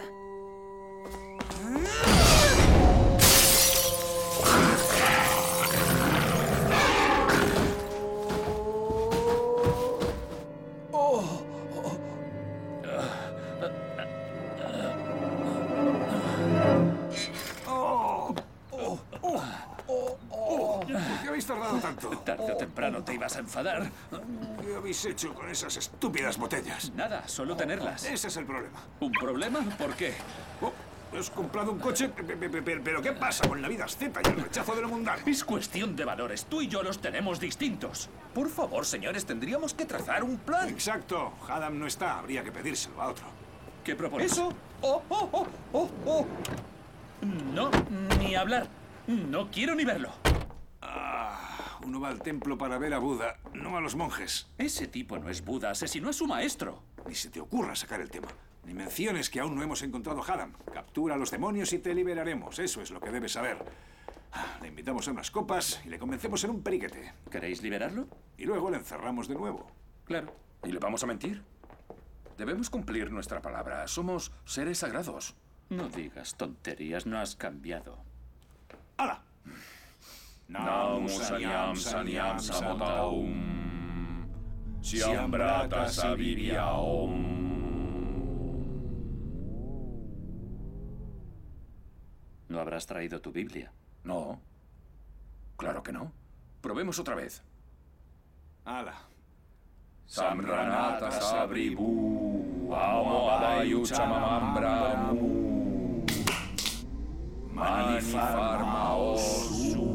¿Por qué habéis tardado tanto? Tarde o temprano te ibas a enfadar. ¿Qué habéis hecho con esas estúpidas botellas? Nada, solo tenerlas. Ese es el problema. ¿Un problema? ¿Por qué? ¿Has comprado un coche? ¿Pero qué pasa con la vida asceta y el rechazo de lo mundano? Es cuestión de valores. Tú y yo los tenemos distintos. Por favor, señores, tendríamos que trazar un plan. Exacto. Haddam no está. Habría que pedírselo a otro. ¿Qué propones? ¿Eso? No, ni hablar. No quiero ni verlo. Uno va al templo para ver a Buda, no a los monjes. Ese tipo no es Buda, asesinó a su maestro. Ni se te ocurra sacar el tema. Ni menciones que aún no hemos encontrado a Haddam. Captura a los demonios y te liberaremos. Eso es lo que debes saber. Le invitamos a unas copas y le convencemos en un periquete. ¿Queréis liberarlo? Y luego le encerramos de nuevo. Claro. ¿Y le vamos a mentir? Debemos cumplir nuestra palabra. Somos seres sagrados. No digas tonterías, no has cambiado. ¡Hala! Namu Sanyam Sanyam Samotaum Siambrata Saviria Om. ¿No habrás traído tu Biblia? No. Claro que no. Probemos otra vez. ¡Hala! Samranata Sabribu Amo Adayu Chamamambramu Mani Farma Osu.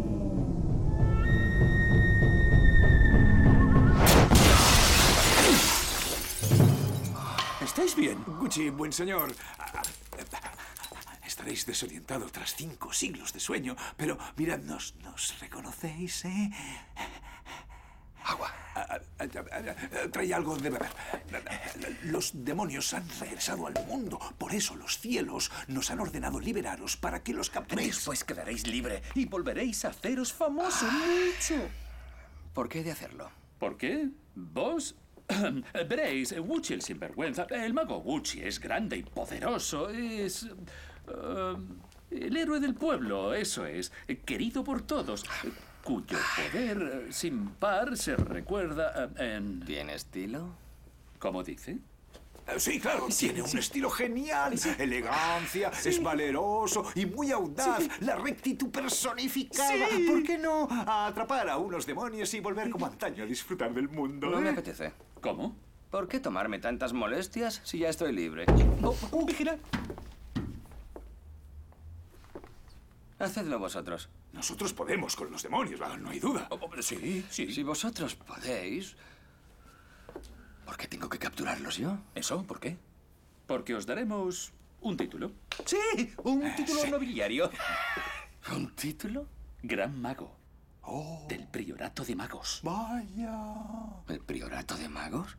¿Estáis bien? Gucci, buen señor. Estaréis desorientado tras 5 siglos de sueño, pero miradnos, ¿nos reconocéis, Agua. Trae algo de beber. Los demonios han regresado al mundo. Por eso los cielos nos han ordenado liberaros para que los capturéis. Después quedaréis libre y volveréis a haceros famoso mucho. ¿Por qué he de hacerlo? ¿Por qué? ¿Vos? Veréis, Wuchi el sinvergüenza. El mago Wuchi es grande y poderoso. Es... el héroe del pueblo, eso es. Querido por todos. Cuyo poder sin par se recuerda en... ¿Tiene estilo? ¿Cómo dice? Sí, claro, tiene un estilo genial. Elegancia, es valeroso y muy audaz. La rectitud personificada. ¿Por qué no atrapar a unos demonios y volver como antaño a disfrutar del mundo? No me apetece. ¿Cómo? ¿Por qué tomarme tantas molestias si ya estoy libre? Vigila. Hacedlo vosotros. Nosotros podemos con los demonios, no hay duda. Sí, sí. Si vosotros podéis, ¿por qué tengo que capturarlos yo? ¿Eso? ¿Por qué? Porque os daremos un título. Sí, un título nobiliario. ¿Un título? Gran mago. Del Priorato de Magos. Vaya. ¿El Priorato de Magos?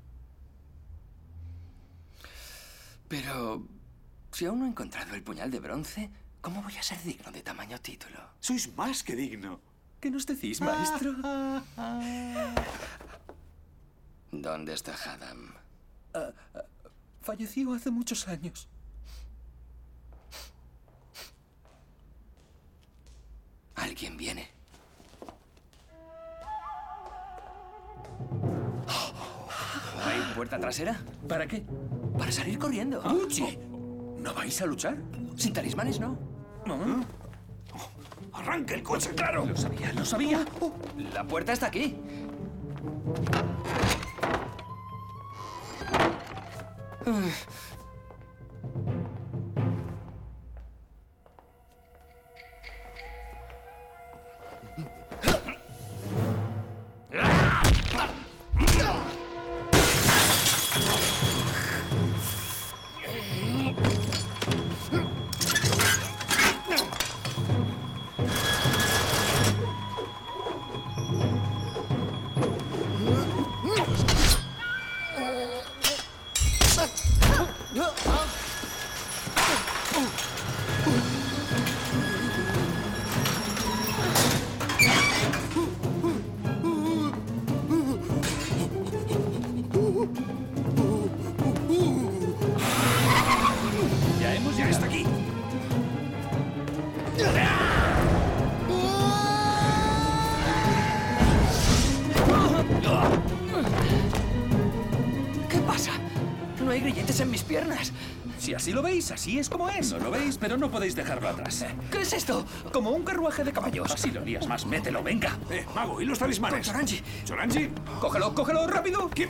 Pero, si aún no he encontrado el puñal de bronce, ¿cómo voy a ser digno de tamaño título? Sois más que digno. ¿Qué nos decís, maestro? ¿Dónde está Haddam? Falleció hace muchos años. Alguien viene. ¿Hay puerta trasera? ¿Para qué? Para salir corriendo. ¡Gucci! ¿No vais a luchar? Sin talismanes, no. ¿No? ¡Arranca el coche, claro! Lo sabía, lo sabía. La puerta está aquí. Ya está aquí. ¿Qué pasa? No hay grilletes en mis piernas. Si así lo veis, así es como es. No lo veis, pero no podéis dejarlo atrás. ¿Qué es esto? Como un carruaje de caballos. Así lo lías más, mételo, venga. Mago, ¿y los talismanes? Choranji. ¿Choranji? ¡Cógelo, cógelo, rápido! ¿Quién?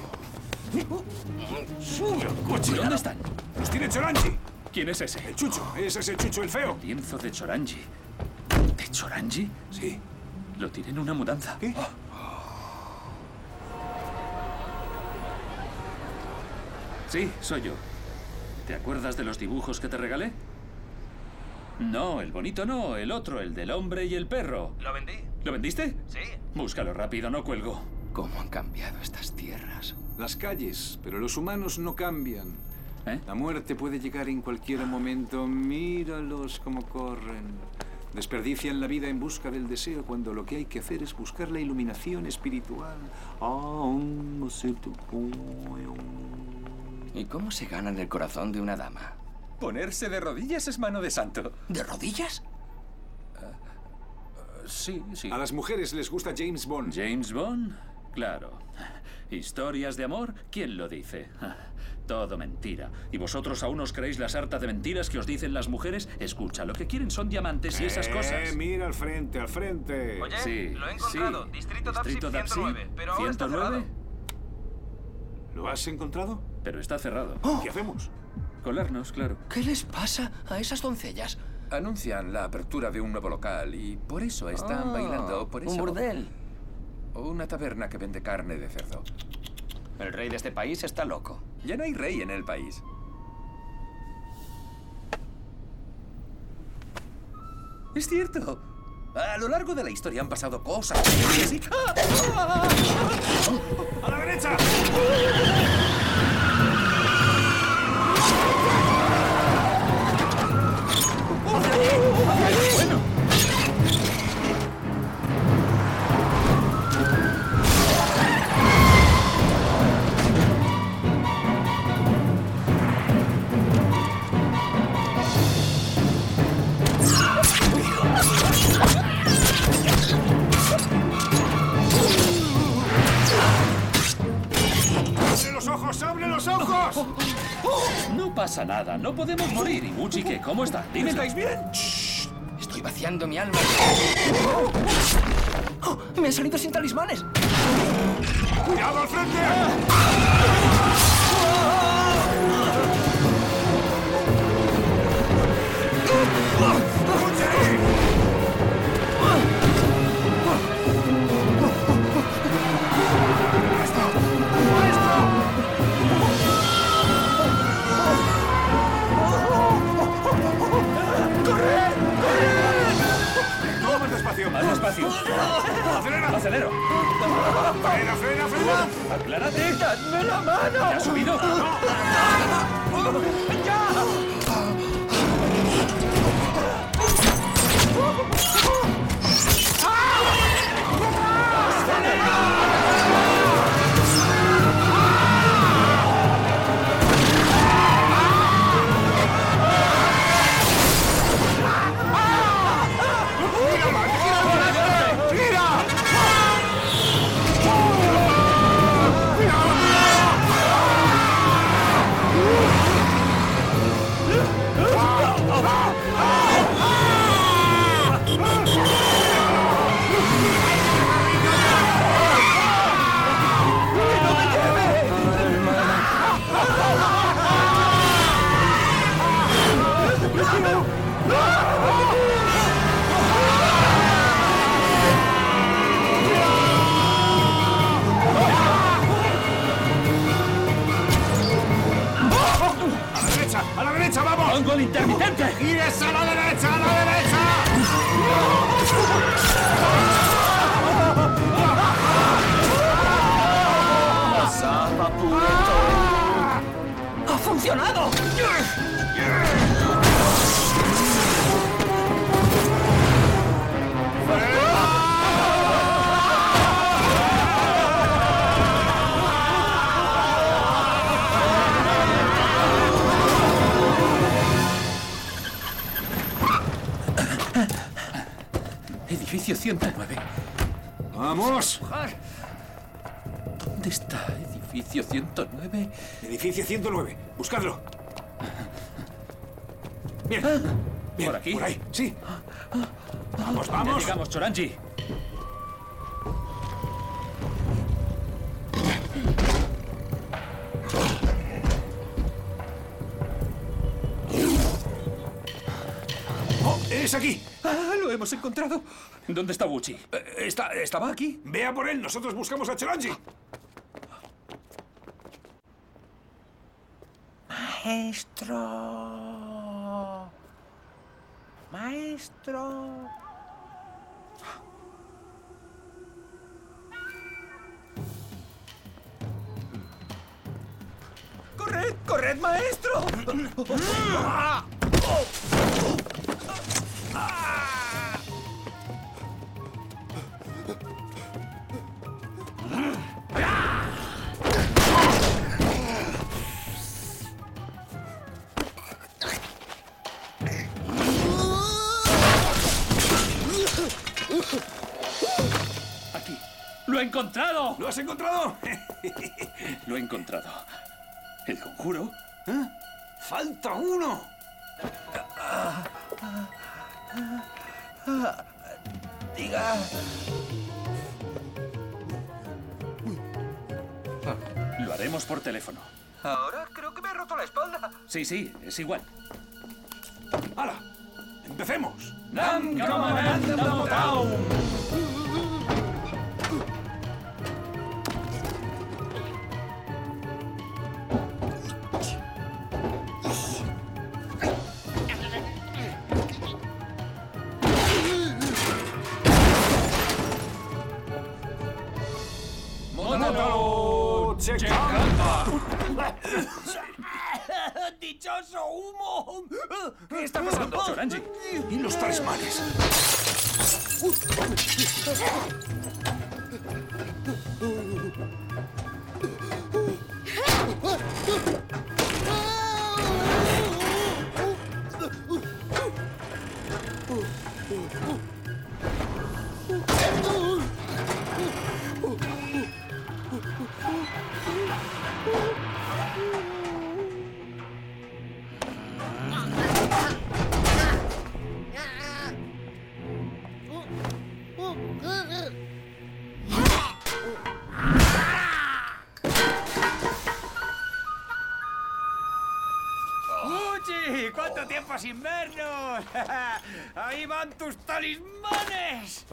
¡Sube al coche! ¿Dónde están? ¡Los tiene Choranji! ¿Quién es ese? El Chucho. Ese es el Chucho, el feo. Lienzo de Choranji. ¿De Choranji? Sí. Lo tiré en una mudanza. ¿Qué? Sí, soy yo. ¿Te acuerdas de los dibujos que te regalé? No, el bonito no, el otro, el del hombre y el perro. ¿Lo vendí? ¿Lo vendiste? Sí. Búscalo rápido, no cuelgo. ¿Cómo han cambiado estas tierras? Las calles, pero los humanos no cambian. ¿Eh? La muerte puede llegar en cualquier momento. Míralos cómo corren. Desperdician la vida en busca del deseo cuando lo que hay que hacer es buscar la iluminación espiritual. ¿Y cómo se ganan el corazón de una dama? Ponerse de rodillas es mano de santo. ¿De rodillas? Sí, sí. A las mujeres les gusta James Bond. ¿James Bond? Claro. ¿Historias de amor? ¿Quién lo dice? Todo mentira. ¿Y vosotros aún os creéis la sarta de mentiras que os dicen las mujeres? Escucha, lo que quieren son diamantes y esas cosas. Mira al frente, al frente. Oye, Sí, lo he encontrado. sí. Distrito Distrito Dapsy 109. Pero ahora está 109. cerrado. ¿Lo has encontrado? Pero está cerrado. ¿Qué hacemos? Colarnos, claro. ¿Qué les pasa a esas doncellas? Anuncian la apertura de un nuevo local y por eso están bailando. Por eso. Un burdel. O una taberna que vende carne de cerdo. El rey de este país está loco. Ya no hay rey en el país. Es cierto. A lo largo de la historia han pasado cosas. ¡A la derecha! Bueno. ¡Abre los ojos! ¡Abre los ojos! No pasa nada, no podemos morir. ¿Y Gucci qué? ¿Cómo está? Dime. ¿Estáis bien? Estoy vaciando mi alma. ¡Oh! ¡Me han salido sin talismanes! ¡Cuidado al frente! ¡Acelera! ¡Acelero! ¡Frena, frena, frena! ¡Aclárate! ¡Dadme la mano! ¿Ya has subido? ¡A la derecha, vamos! ¡Pongo el intermitente! ¡Gires a la derecha, a la derecha! ¡Ha funcionado! Edificio 109. ¡Vamos! ¿Dónde está? Edificio 109. Edificio 109. Buscadlo. Bien. Bien. ¿Por aquí? Por ahí, sí. Vamos, Ya vamos. llegamos, Choranji. ¡Oh, es aquí! ¡Ah, lo hemos encontrado! ¿Dónde está Wuchi? ¿Estaba aquí? Vea por él, nosotros buscamos a Choranji. Maestro. Maestro. ¡Corred! ¡Corred, maestro! Aquí. ¡Lo he encontrado! ¿Lo has encontrado? Lo he encontrado. ¿El conjuro? ¡Falta uno! Diga. Lo haremos por teléfono. Ahora creo que me he roto la espalda. Sí, sí, es igual. ¡Hala! ¡Empecemos! ¡Nam Kamananda Town! ¡Móntalo! ¡Checanta! ¡Dichoso humo! ¿Qué está pasando, Choranji? ¡Y los talismanes! ¡Wuchi! ¡Cuánto tiempo sin vernos! ¡Ahí van tus talismanes!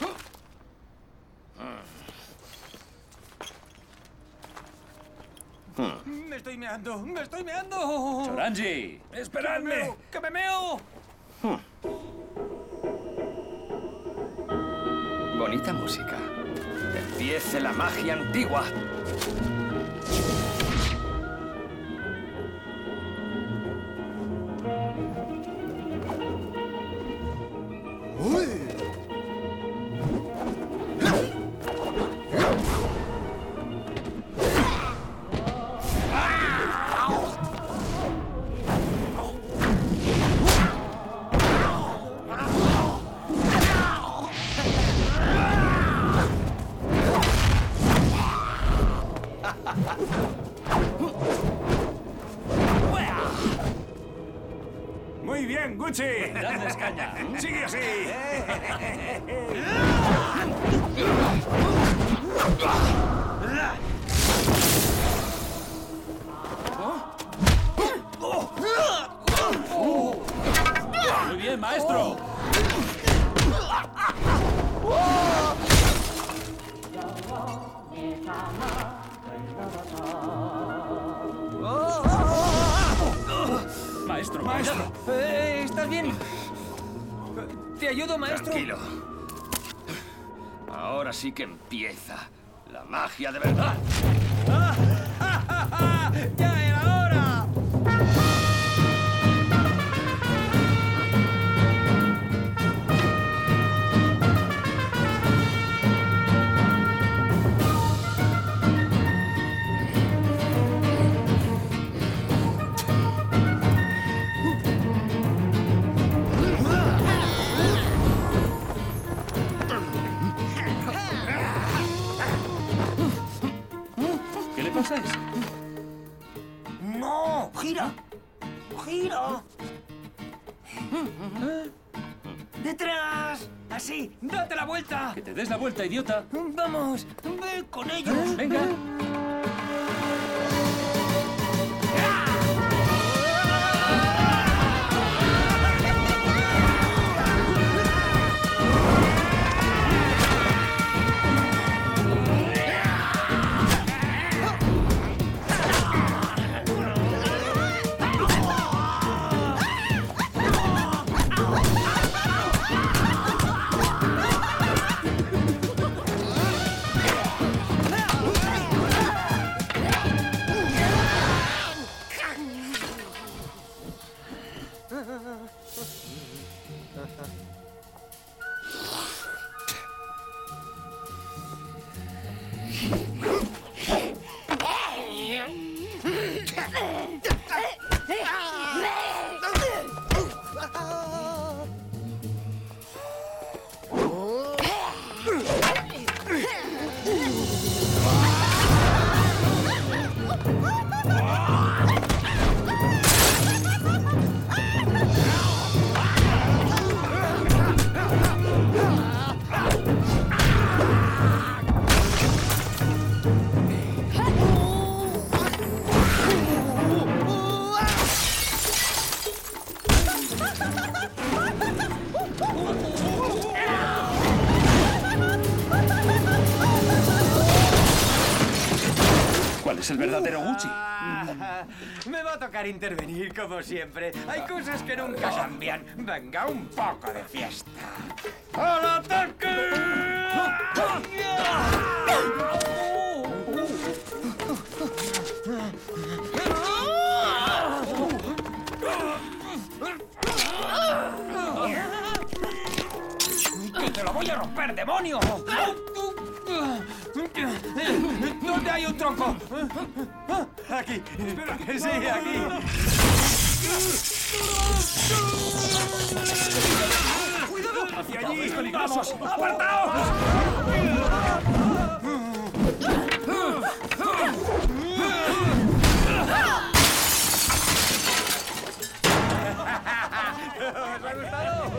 ¡Me estoy meando! ¡Me estoy meando! ¡Choranji! ¡Esperadme! ¡Que me meo! bonita música. Que empiece la magia antigua. Muy bien, Gucci. Dadles caña. Sigue así. Muy bien, maestro. Maestro, Maestro, ¿estás bien? ¿Te ayudo, maestro? Tranquilo. Ahora sí que empieza la magia de verdad. ¡Ya era hora! ¿Qué le pasa a ese? ¡No! ¡Gira! ¡Gira! ¡Detrás! ¡Así! ¡Date la vuelta! Que te des la vuelta, idiota. ¡Vamos! ¡Ve con ellos! Venga. ¿Cuál es el verdadero Gucci? Me va a tocar intervenir, como siempre. Hay cosas que nunca cambian. Venga, un poco de fiesta. ¡Al ataque! ¡Que te lo voy a romper, demonio! ¿Dónde hay un tronco? Aquí. Sí, aquí. ¡Cuidado! ¡Hacia allí! ¡Es peligroso! ¡Vamos! ¡Apartaos! ¿Os ha gustado?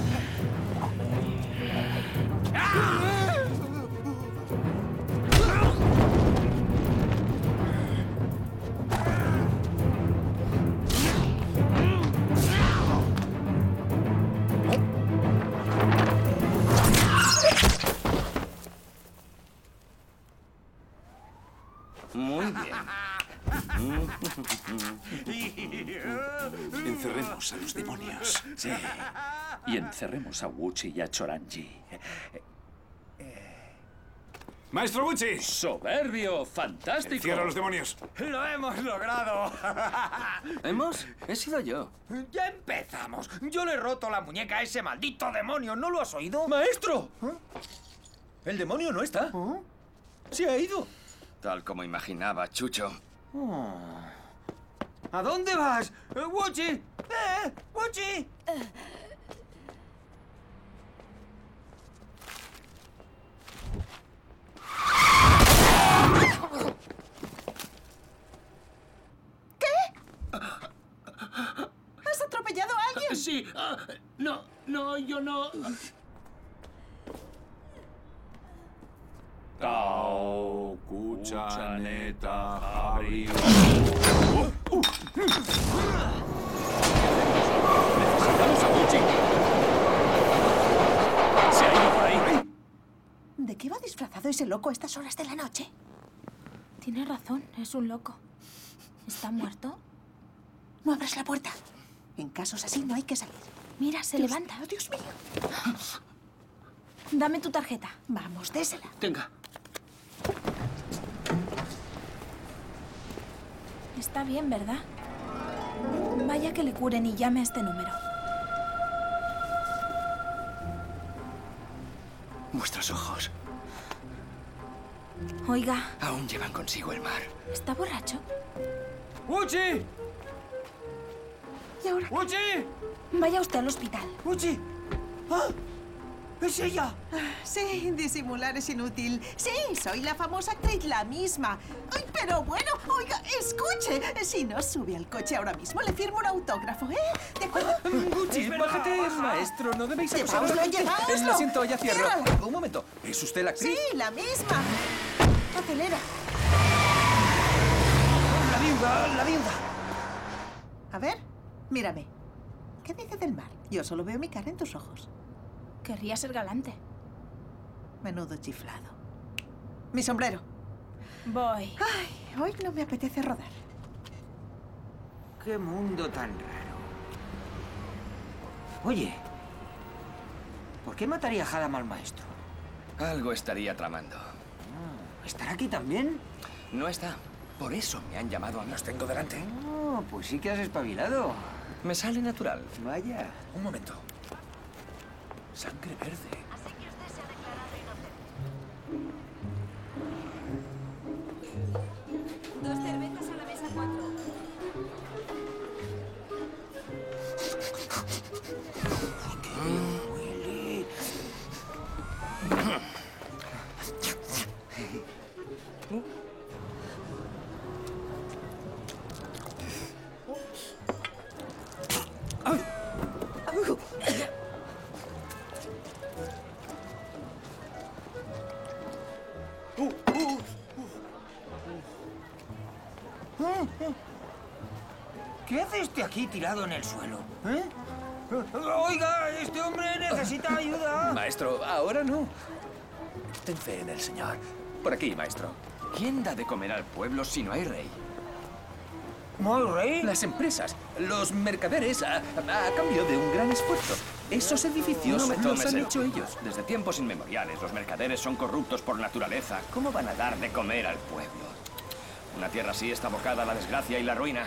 Muy bien. Encerremos a los demonios. Sí. Y encerremos a Wuchi y a Choranji. ¡Maestro Gucci! ¡Soberbio! ¡Fantástico! ¡Encierra a los demonios! ¡Lo hemos logrado! ¿Hemos? He sido yo. ¡Ya empezamos! Yo le he roto la muñeca a ese maldito demonio. ¿No lo has oído? ¡Maestro! El demonio no está. Se ha ido. Tal como imaginaba, Chucho. ¿A dónde vas? ¡Wuchi! ¡Wuchi! ¿Has atropellado a alguien? Sí. No, yo no. Tao, Cuchaneta, Javi. Necesitamos a Gucci. Se ha ido por ahí. ¿De qué va disfrazado ese loco a estas horas de la noche? Tienes razón, es un loco. ¿Está muerto? No abras la puerta. En casos así no hay que salir. Mira, se levanta. Mío, Dios mío. Dame tu tarjeta. Vamos, désela. Tenga. Está bien, ¿verdad? Vaya que le curen y llame a este número. Vuestros ojos Oiga, aún llevan consigo el mar. ¿está borracho? ¡Wuchi! ¿Y ahora? ¡Wuchi! Vaya usted al hospital. ¡Wuchi! ¡Ah! ¡Es ella! Sí, disimular es inútil. Sí, soy la famosa actriz, la misma. Ay, pero bueno, oiga, escuche. Si no sube al coche ahora mismo, le firmo un autógrafo, ¿eh? ¿De acuerdo? Gucci, bájate, maestro. No debéis acusar. ¡Lleváoslo! Lo siento, ya cierro. Ciérrala. Un momento. ¿Es usted la actriz? Sí, la misma. Acelera. La viuda. A ver, mírame. ¿Qué dice del mar? Yo solo veo mi cara en tus ojos. Querría ser galante. Menudo chiflado. Mi sombrero. Voy. Ay, hoy no me apetece rodar. ¡Qué mundo tan raro! Oye, ¿por qué mataría Hadam al maestro? Algo estaría tramando. ¿Estará aquí también? No está. Por eso me han llamado a mí. Los tengo delante. Oh, pues sí que has espabilado. Me sale natural. Vaya. Un momento. Sangre verde. Así que usted se ha declarado inocente. 2 cervezas a la mesa 4. Willy. ¿Qué hace este aquí tirado en el suelo? ¿Eh? Oiga, este hombre necesita ayuda. Maestro, ahora no. Ten fe en el Señor. Por aquí, maestro. ¿Quién da de comer al pueblo si no hay rey? ¿No hay rey? Las empresas, los mercaderes, a cambio de un gran esfuerzo. Esos edificios No me los tomes han el hecho ellos. Desde tiempos inmemoriales, los mercaderes son corruptos por naturaleza. ¿Cómo van a dar de comer al pueblo? Una tierra así está abocada a la desgracia y la ruina.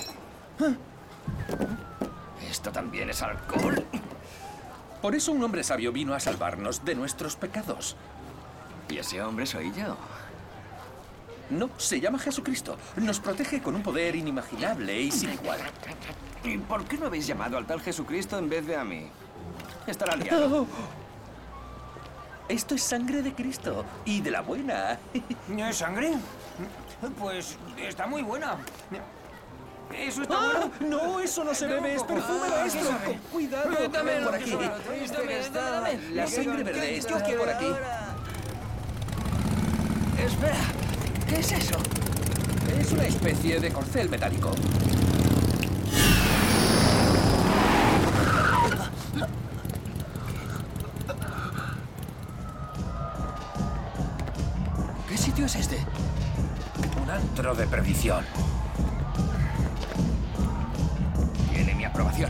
Esto también es alcohol. Por eso un hombre sabio vino a salvarnos de nuestros pecados. ¿Y ese hombre soy yo? No, se llama Jesucristo. Nos protege con un poder inimaginable y sin igual. ¿Y por qué no habéis llamado al tal Jesucristo en vez de a mí? Estará liado. Oh. Esto es sangre de Cristo y de la buena. ¿Es sangre? Pues está muy buena. ¿Eso está bueno? No, eso no se bebe, es perfume, maestro. Cuidado, ven por aquí. La sangre verde está por aquí. Espera, ¿qué es eso? Es una especie de corcel metálico. ¿Qué sitio es este? Un antro de perdición. Tiene mi aprobación.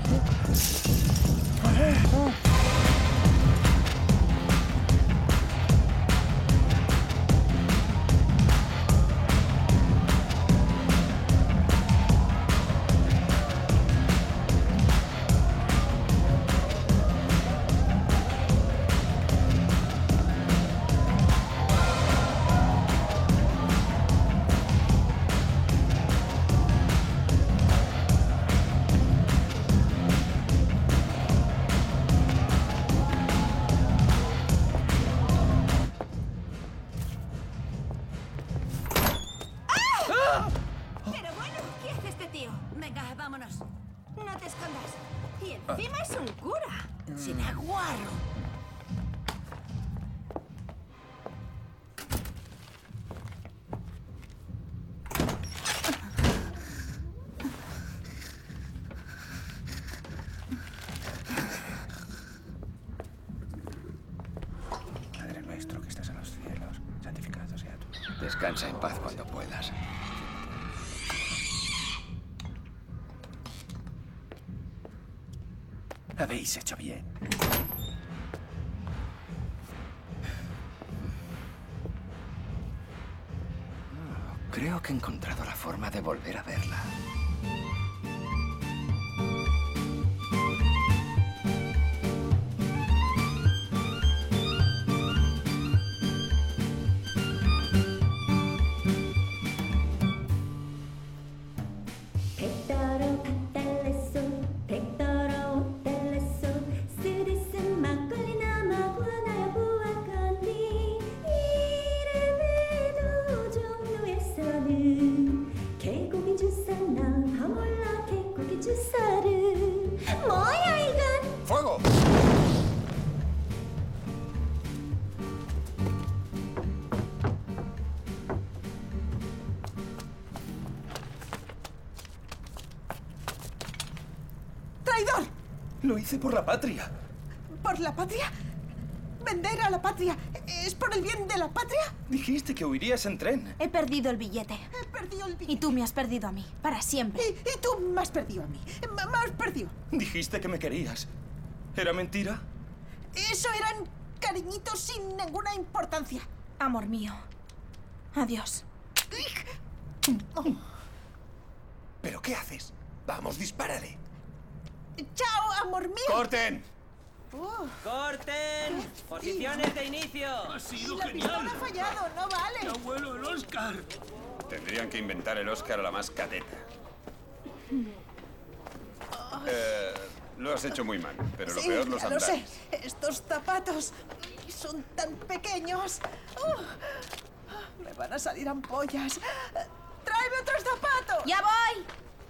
Y encima es un cura. Sin aguaro. Padre nuestro que estás en los cielos, santificado sea tu nombre. Descansa en paz cuando puedas. Habéis hecho bien. Creo que he encontrado la forma de volver a verla. ¡Fuego! ¡Traidor! Lo hice por la patria. ¿Por la patria? ¿Vender a la patria es por el bien de la patria? Dijiste que huirías en tren. He perdido el billete. He perdido el billete. Y tú me has perdido a mí, para siempre. Y tú me has perdido a mí. Me has perdido. Dijiste que me querías. ¿Era mentira? Eso eran cariñitos sin ninguna importancia. Amor mío. Adiós. ¿Pero qué haces? Vamos, dispárale. ¡Chao, amor mío! ¡Corten! ¡Corten! ¡Posiciones de inicio! ¡Ha sido La pistola ha fallado, no vale. ¡Abuelo, el Oscar! Tendrían que inventar el Oscar a la más cateta. Lo has hecho muy mal, pero lo peor los ya lo andares. sé. Estos zapatos son tan pequeños. Me van a salir ampollas. ¡Tráeme otros zapatos! ¡Ya voy!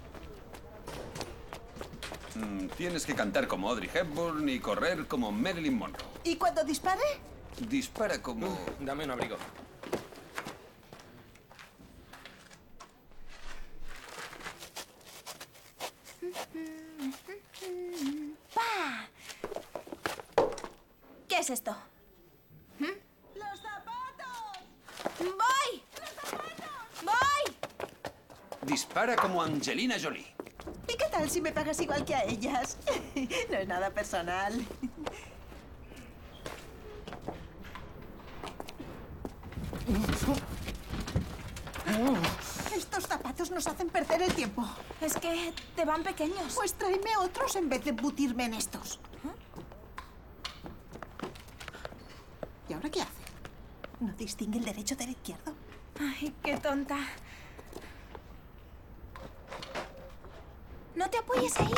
Tienes que cantar como Audrey Hepburn y correr como Marilyn Monroe. ¿Y cuando dispare? Dispara como... Dame un abrigo. ¡Pa! ¿Qué es esto? ¡Los zapatos! ¡Voy! ¡Los zapatos! ¡Voy! Dispara como Angelina Jolie. ¿Y qué tal si me pagas igual que a ellas? No es nada personal. Estos zapatos nos hacen perder el tiempo. Es que te van pequeños. Pues tráeme otros en vez de embutirme en estos. ¿Y ahora qué hace? ¿No distingue el derecho del izquierdo? Ay, qué tonta. No te apoyes ahí.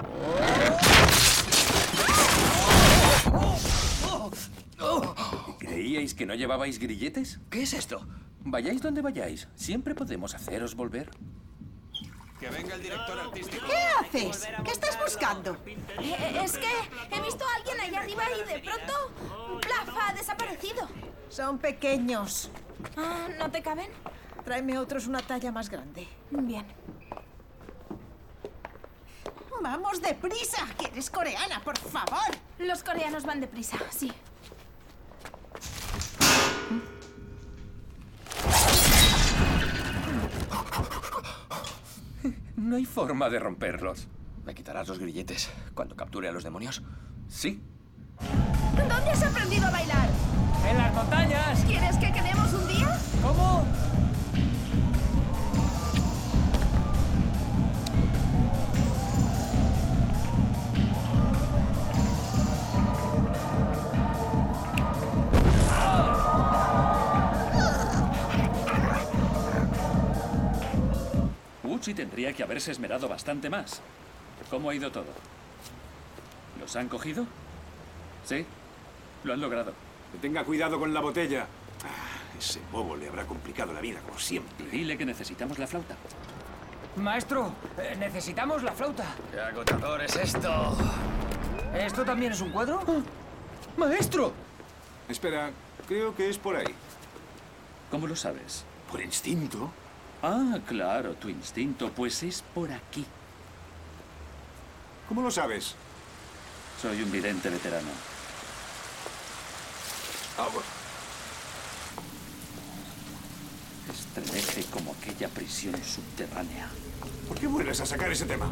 ¿Creíais que no llevabais grilletes? ¿Qué es esto? Vayáis donde vayáis, siempre podemos haceros volver. Que venga el director artístico. ¿Qué haces? ¿Qué estás buscando? Es que he visto a alguien allá arriba y de pronto... ¡plaf! Ha desaparecido. Son pequeños. Ah, ¿no te caben? Tráeme otros una talla más grande. Bien. ¡Vamos deprisa! ¡Que eres coreana, por favor! Los coreanos van deprisa, sí. No hay forma de romperlos. ¿Me quitarás los grilletes cuando capture a los demonios? Sí. ¿Dónde has aprendido a bailar? ¡En las montañas! ¿Quieres que quedemos un día? ¿Cómo? Wuchi tendría que haberse esmerado bastante más. ¿Cómo ha ido todo? ¿Los han cogido? Sí, lo han logrado. Que tenga cuidado con la botella. Ese bobo le habrá complicado la vida, como siempre. Dile que necesitamos la flauta. Maestro, necesitamos la flauta. ¡Qué agotador es esto! ¿Esto también es un cuadro? ¡Maestro! Espera, creo que es por ahí. ¿Cómo lo sabes? ¿Por instinto? Ah, claro, tu instinto. Pues es por aquí. ¿Cómo lo sabes? Soy un vidente veterano. Ah, bueno. Estremece como aquella prisión subterránea. ¿Por qué vuelves a sacar ese tema?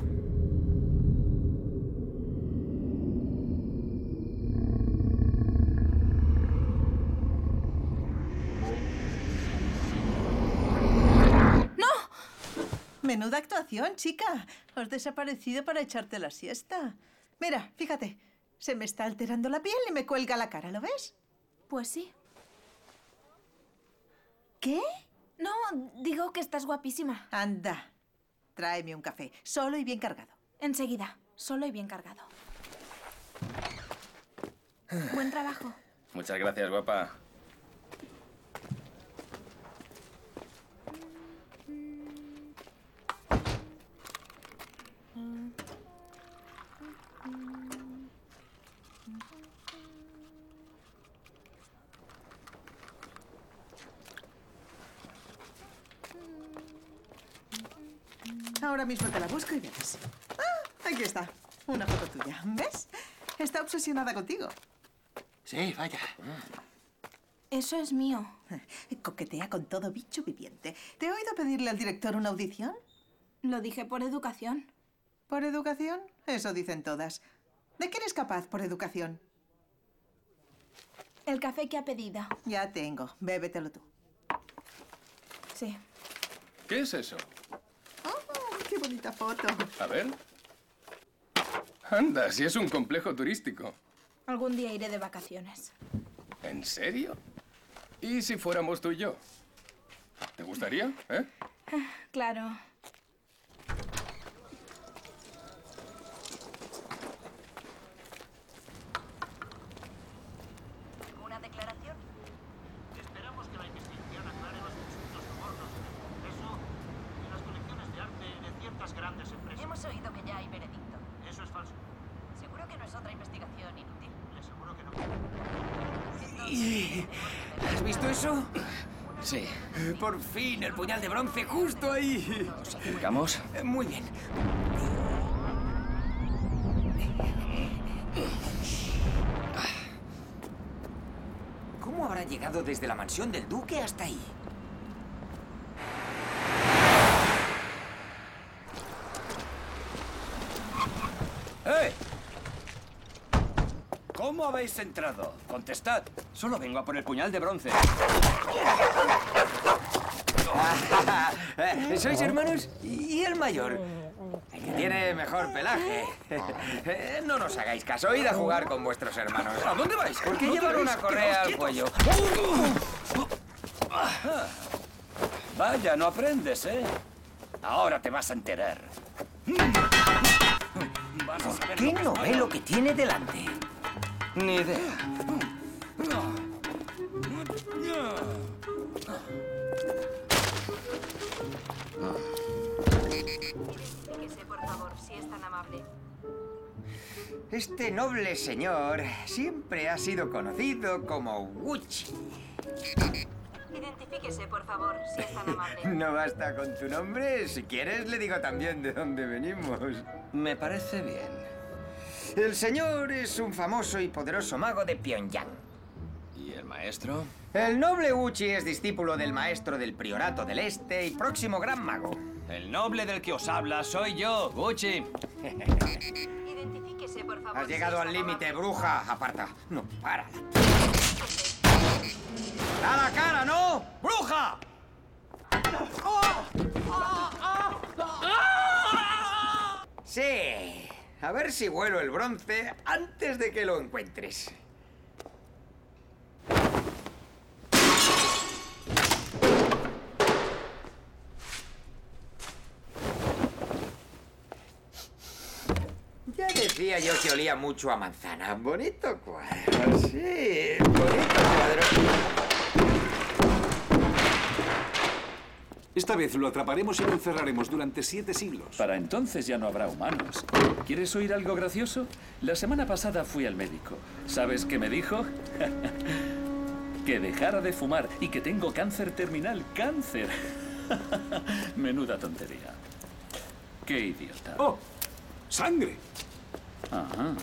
Menuda actuación, chica. Has desaparecido para echarte la siesta. Mira, fíjate. Se me está alterando la piel y me cuelga la cara, ¿lo ves? Pues sí. ¿Qué? No, digo que estás guapísima. Anda, tráeme un café, solo y bien cargado. Enseguida, solo y bien cargado. Buen trabajo. Muchas gracias, guapa. Ahora mismo te la busco y verás. Ah, aquí está. Una foto tuya. ¿Ves? Está obsesionada contigo. Sí, vaya. Eso es mío. Coquetea con todo bicho viviente. ¿Te he oído pedirle al director una audición? Lo dije por educación. ¿Por educación? Eso dicen todas. ¿De qué eres capaz por educación? El café que ha pedido. Ya tengo. Bébetelo tú. Sí. ¿Qué es eso? Oh, qué bonita foto. A ver. Anda, si es un complejo turístico. Algún día iré de vacaciones. ¿En serio? ¿Y si fuéramos tú y yo? ¿Te gustaría, eh? Claro. ¿Una declaración? Esperamos que la investigación aclare los presuntos sobornos en el Congreso y las colecciones de arte de ciertas grandes empresas. Hemos oído que ya hay veredicto. Eso es falso. Seguro que no es otra investigación inútil. Le aseguro que no. ¿Has visto eso? Sí. Por fin, el puñal de bronce justo ahí. ¿Nos acercamos? Muy bien. ¿Cómo habrá llegado desde la mansión del duque hasta ahí? ¡Eh! ¿Cómo habéis entrado? Contestad. Solo vengo a por el puñal de bronce. ¿Sois hermanos? ¿Y el mayor? El que tiene mejor pelaje. No nos hagáis caso, id a jugar con vuestros hermanos. ¿A dónde vais? ¿Por qué llevar una correa al cuello? Vaya, no aprendes, ¿eh? Ahora te vas a enterar. ¿Por qué no ve lo que tiene delante? Ni idea. Identifíquese, por favor, si es tan amable. Este noble señor siempre ha sido conocido como Gucci. Identifíquese, por favor, si es tan amable. ¿No basta con tu nombre? Si quieres, le digo también de dónde venimos. Me parece bien. El señor es un famoso y poderoso mago de Pyongyang. ¿Y el maestro? El noble Gucci es discípulo del maestro del Priorato del Este y próximo gran mago. El noble del que os habla soy yo, Gucci. Identifíquese, por favor. Has llegado al límite, bruja. Aparta. No, para. ¡A la cara, no! ¡Bruja! Sí. A ver si vuelo el bronce antes de que lo encuentres. Ya decía yo que olía mucho a manzana. Bonito cuadro, sí. Bonito cuadro. Esta vez lo atraparemos y lo encerraremos durante 7 siglos. Para entonces ya no habrá humanos. ¿Quieres oír algo gracioso? La semana pasada fui al médico. ¿Sabes qué me dijo? Que dejara de fumar y que tengo cáncer terminal. ¡Cáncer! Menuda tontería. ¡Qué idiota! ¡Oh! ¡Sangre! Ajá.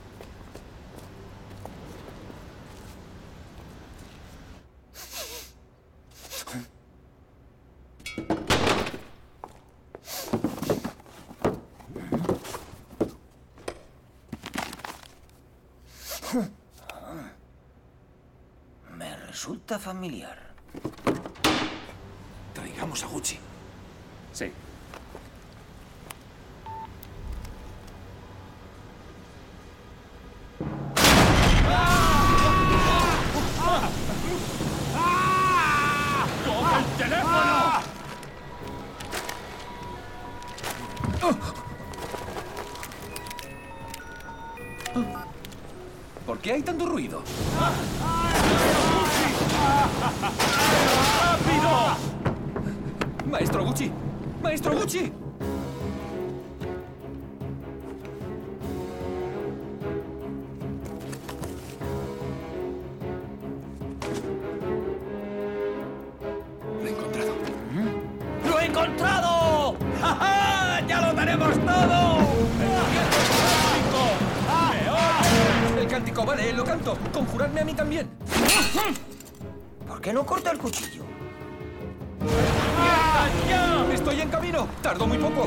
Me resulta familiar. Traigamos a Gucci. Sí. ¡Coge el teléfono! ¿Por qué hay tanto ruido? ¡Rápido! ¡Maestro Gucci! ¡Maestro Gucci! Lo he encontrado. ¡Lo he encontrado! ¡Ja, ja! ¡Ya lo tenemos todo! El cántico, vale, lo canto. Conjuradme a mí también. ¿Por qué no corta el cuchillo? ¡Ya! ¡Estoy en camino! ¡Tardo muy poco!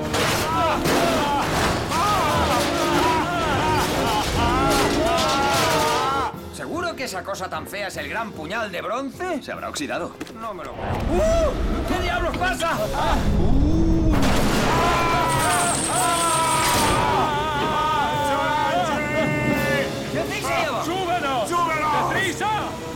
¿Seguro que esa cosa tan fea es el gran puñal de bronce? Se habrá oxidado. No me lo creo. ¿Qué diablos pasa? ¿Qué hacéis ahí abajo? ¡Súbelo! ¡Súbelo! ¡Deprisa!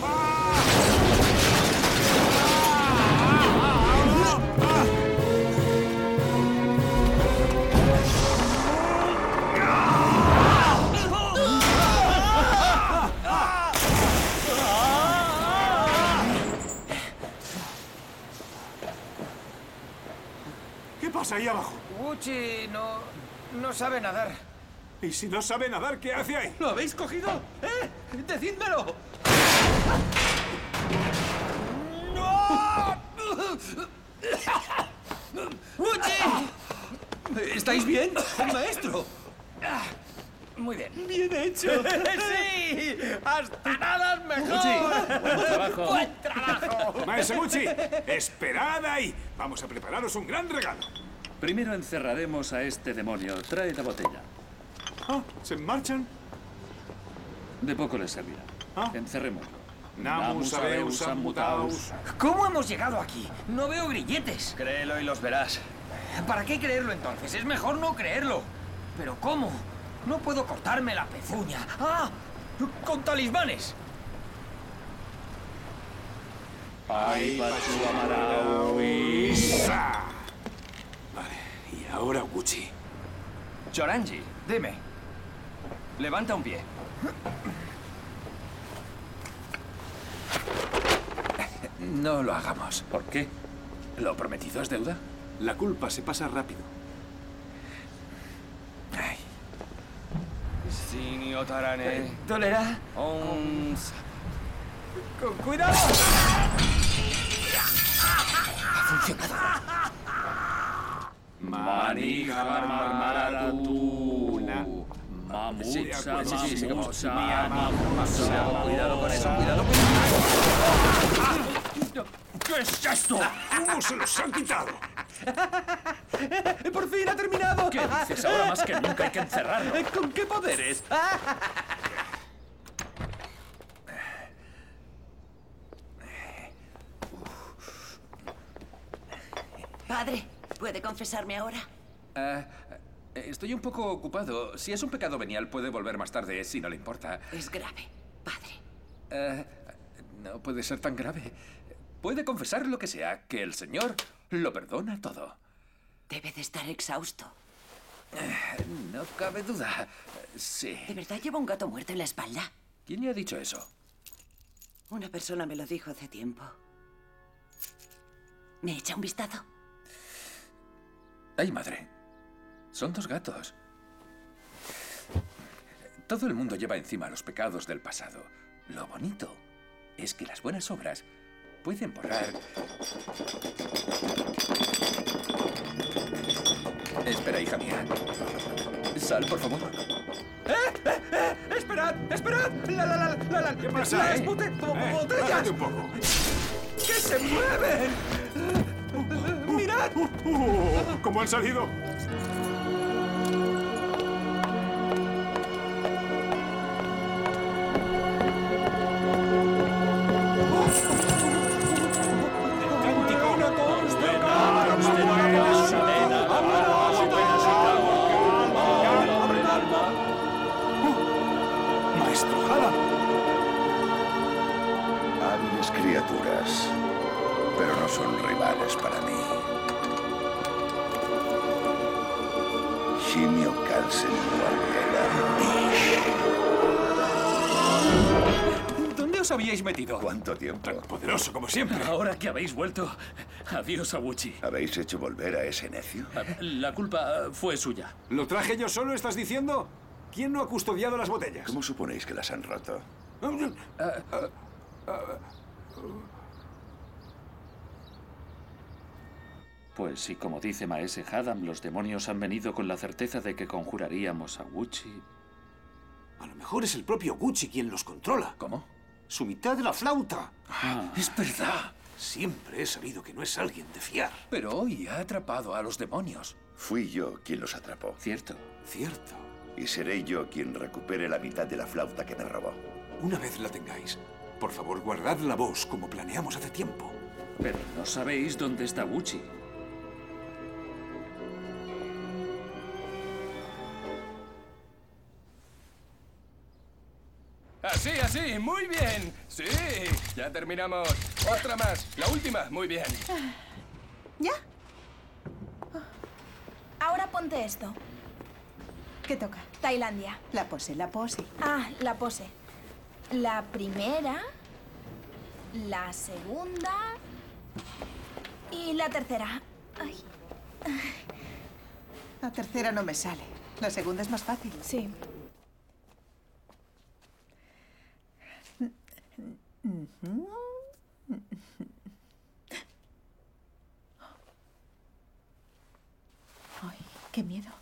¿Qué pasa ahí abajo? Gucci no sabe nadar. ¿Y si no sabe nadar, qué hace ahí? ¿Lo habéis cogido? ¡Eh! ¡Decídmelo! ¡Gucci! ¿Estáis bien, maestro? Muy bien. ¡Bien hecho! ¡Sí! ¡Hasta nada es mejor! Buen trabajo. ¡Buen trabajo! Maese Gucci, esperad ahí. Vamos a prepararos un gran regalo. Primero encerraremos a este demonio. Trae la botella. Ah, ¿se marchan? De poco les servirá. Encerrémoslo. Namus habeus amputaus. ¿Cómo hemos llegado aquí? No veo grilletes. Créelo y los verás. ¿Para qué creerlo entonces? Es mejor no creerlo. ¿Pero cómo? No puedo cortarme la pezuña. ¡Ah! ¡Con talismanes! Ay, Pachu Amarau. Isa. Vale, y ahora Gucci. Chorangi, Dime. levanta un pie. No lo hagamos. ¿Por qué? ¿Lo prometido es deuda? La culpa se pasa rápido. Ay. Sinio tarane. ¿Dolerá? ¡Con cuidado! Ha funcionado. Manija marmaratuna. Mamucha, sí, mamucha, Cuidado, cuidado con eso, cuidado con eso. ¿Qué es esto? ¿Cómo se los han quitado? ¡Por fin ha terminado! ¿Qué dices? Ahora más que nunca hay que encerrarlo. ¿Con qué poderes? Padre, ¿puede confesarme ahora? Estoy un poco ocupado. Si es un pecado venial, puede volver más tarde, si no le importa. Es grave, padre. No puede ser tan grave. Puede confesar lo que sea, que el Señor lo perdona todo. Debe de estar exhausto. No cabe duda. Sí. ¿De verdad lleva un gato muerto en la espalda? ¿Quién le ha dicho eso? Una persona me lo dijo hace tiempo. ¿Me echa un vistazo? ¡Ay, madre! Son 2 gatos. Todo el mundo lleva encima los pecados del pasado. Lo bonito es que las buenas obras pueden borrar... Espera, hija mía. Sal, por favor. ¡Esperad! ¡Esperad! ¿Qué pasa, ¡Las botellas! Un poco. ¡Que se mueven! ¡Mirad! ¿Cómo han salido? Maestro Hadam. Hábiles criaturas, pero no son rivales para mí. Shimio Carlsen ¿Dónde os habíais metido? ¿Cuánto tiempo? Poderoso, como siempre. Ahora que habéis vuelto, adiós a Wuchi. ¿Habéis hecho volver a ese necio? La culpa fue suya. ¿Lo traje yo solo, estás diciendo? ¿Quién no ha custodiado las botellas? ¿Cómo suponéis que las han roto? Pues si, como dice Maese Hadam, los demonios han venido con la certeza de que conjuraríamos a Wuchi. A lo mejor es el propio Wuchi quien los controla. ¿Cómo? Su mitad de la flauta. Es verdad. Siempre he sabido que no es alguien de fiar. Pero hoy ha atrapado a los demonios. Fui yo quien los atrapó. Cierto. Cierto. Y seré yo quien recupere la mitad de la flauta que me robó. Una vez la tengáis, por favor, guardad la voz como planeamos hace tiempo. Pero no sabéis dónde está Wuchi. Así, así, muy bien. Sí, ya terminamos. Otra más, la última, muy bien. ¿Ya? Ahora ponte esto. ¿Qué toca? Tailandia. La pose, la pose. Ah, la pose. La primera, la segunda y la tercera. Ay. La tercera no me sale. La segunda es más fácil. Sí. Ay, qué miedo.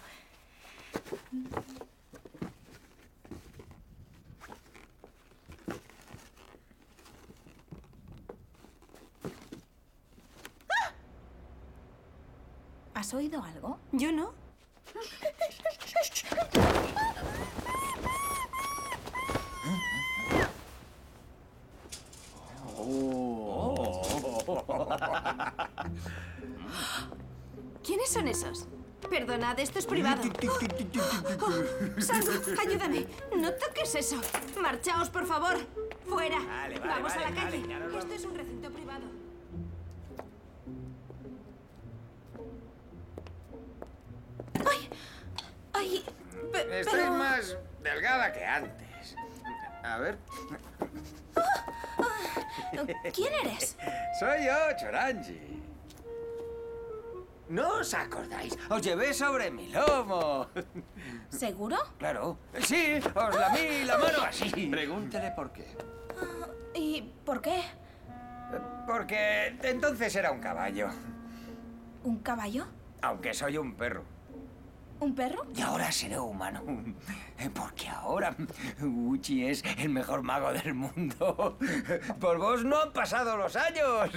¿Has oído algo? Yo no. ¿Quiénes son esos? Perdonad, esto es privado. Sandro, ayúdame. No toques eso. Marchaos, por favor. Fuera. Vamos a la calle. Esto es un recinto privado. Ay, Estoy más delgada que antes. A ver. ¿Quién eres? Soy yo, Choranji. ¿No os acordáis? Os llevé sobre mi lomo. ¿Seguro? Claro. Sí, os lamí la mano así. Pregúntele por qué. ¿Y por qué? Porque entonces era un caballo. ¿Un caballo? Aunque soy un perro. ¿Un perro? Y ahora seré humano. Porque ahora Wuchi es el mejor mago del mundo. Por vos no han pasado los años.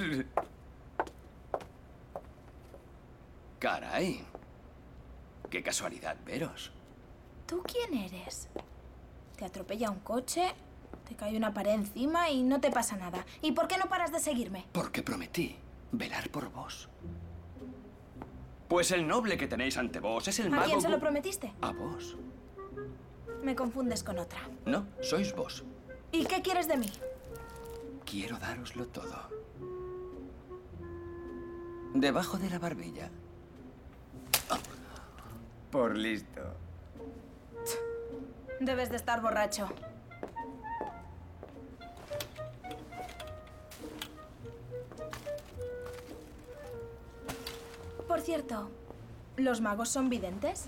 Caray. Qué casualidad veros. ¿Tú quién eres? Te atropella un coche, te cae una pared encima y no te pasa nada. ¿Y por qué no paras de seguirme? Porque prometí velar por vos. Pues el noble que tenéis ante vos es el mago... ¿A quién se lo prometiste? A vos. Me confundes con otra. No, sois vos. ¿Y qué quieres de mí? Quiero dároslo todo. Debajo de la barbilla. Por listo. Debes de estar borracho. Por cierto, ¿Los magos son videntes?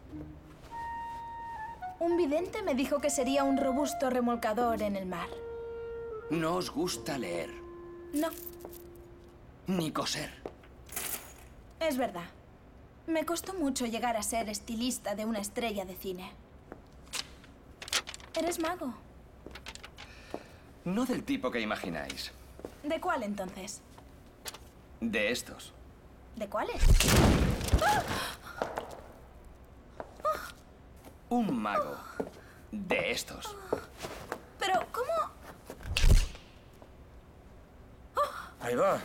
Un vidente me dijo que sería un robusto remolcador en el mar. ¿No os gusta leer? No, Ni coser. es verdad. Me costó mucho llegar a ser estilista de una estrella de cine. ¿Eres mago? No del tipo que imagináis. ¿De cuál entonces? De estos. ¿De cuáles? Un mago. De estos. Pero, ¿cómo? Ahí va.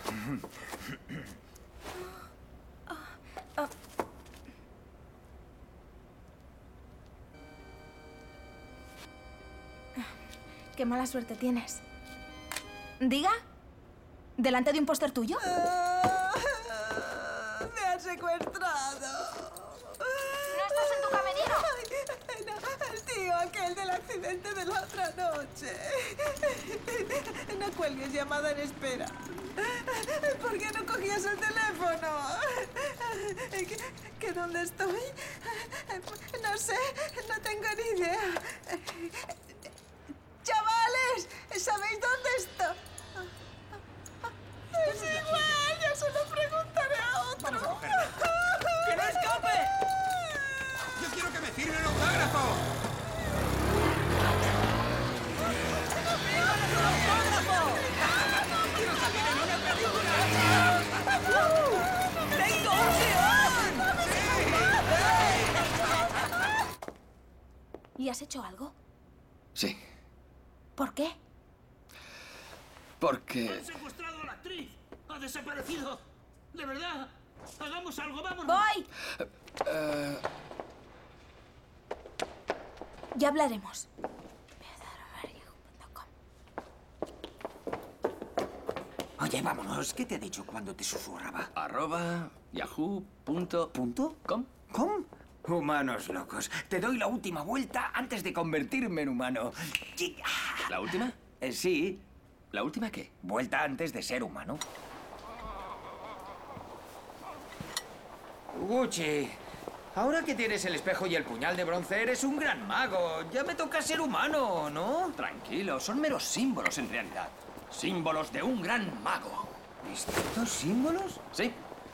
Qué mala suerte tienes. ¿Diga? ¿Delante de un póster tuyo? ¡Me han secuestrado! ¿No estás en tu camerino? El tío aquel del accidente de la otra noche. No cuelgues llamada en espera. ¿Por qué no cogías el teléfono? ¿Que dónde estoy? No sé, no tengo ni idea. ¡Chavales! ¿Sabéis dónde estoy? Es igual, ya se lo preguntaré a otro. Vamos a cogerla. ¡Que no escape! ¡Yo quiero que me firme un autógrafo! ¡Quiero salir en una película! ¡Tengo un guión! ¿Y has hecho algo? Sí. ¿Por qué? Porque... ¡Han secuestrado a la actriz! ¡Ha desaparecido! ¿De verdad? ¡Hagamos algo! ¡Vámonos! ¡Voy! Ya hablaremos. Oye, vámonos. ¿Qué te ha dicho cuando te susurraba? @yahoo.com. ¿Cómo? Humanos locos. Te doy la última vuelta antes de convertirme en humano. ¿La última? Sí. ¿La última qué? Vuelta antes de ser humano. Gucci, ahora que tienes el espejo y el puñal de bronce, eres un gran mago. Ya me toca ser humano, ¿no? Tranquilo, son meros símbolos en realidad. Símbolos de un gran mago. ¿Estos símbolos? Sí.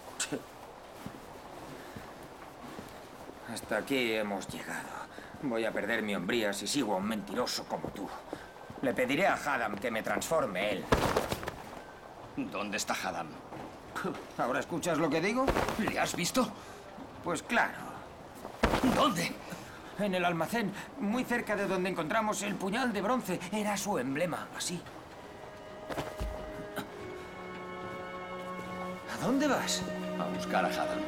Hasta aquí hemos llegado. Voy a perder mi hombría si sigo a un mentiroso como tú. Le pediré a Haddam que me transforme él. ¿Dónde está Haddam? ¿Ahora escuchas lo que digo? ¿Le has visto? Pues claro. ¿Dónde? En el almacén, muy cerca de donde encontramos el puñal de bronce. Era su emblema, así. ¿A dónde vas? A buscar a Haddam.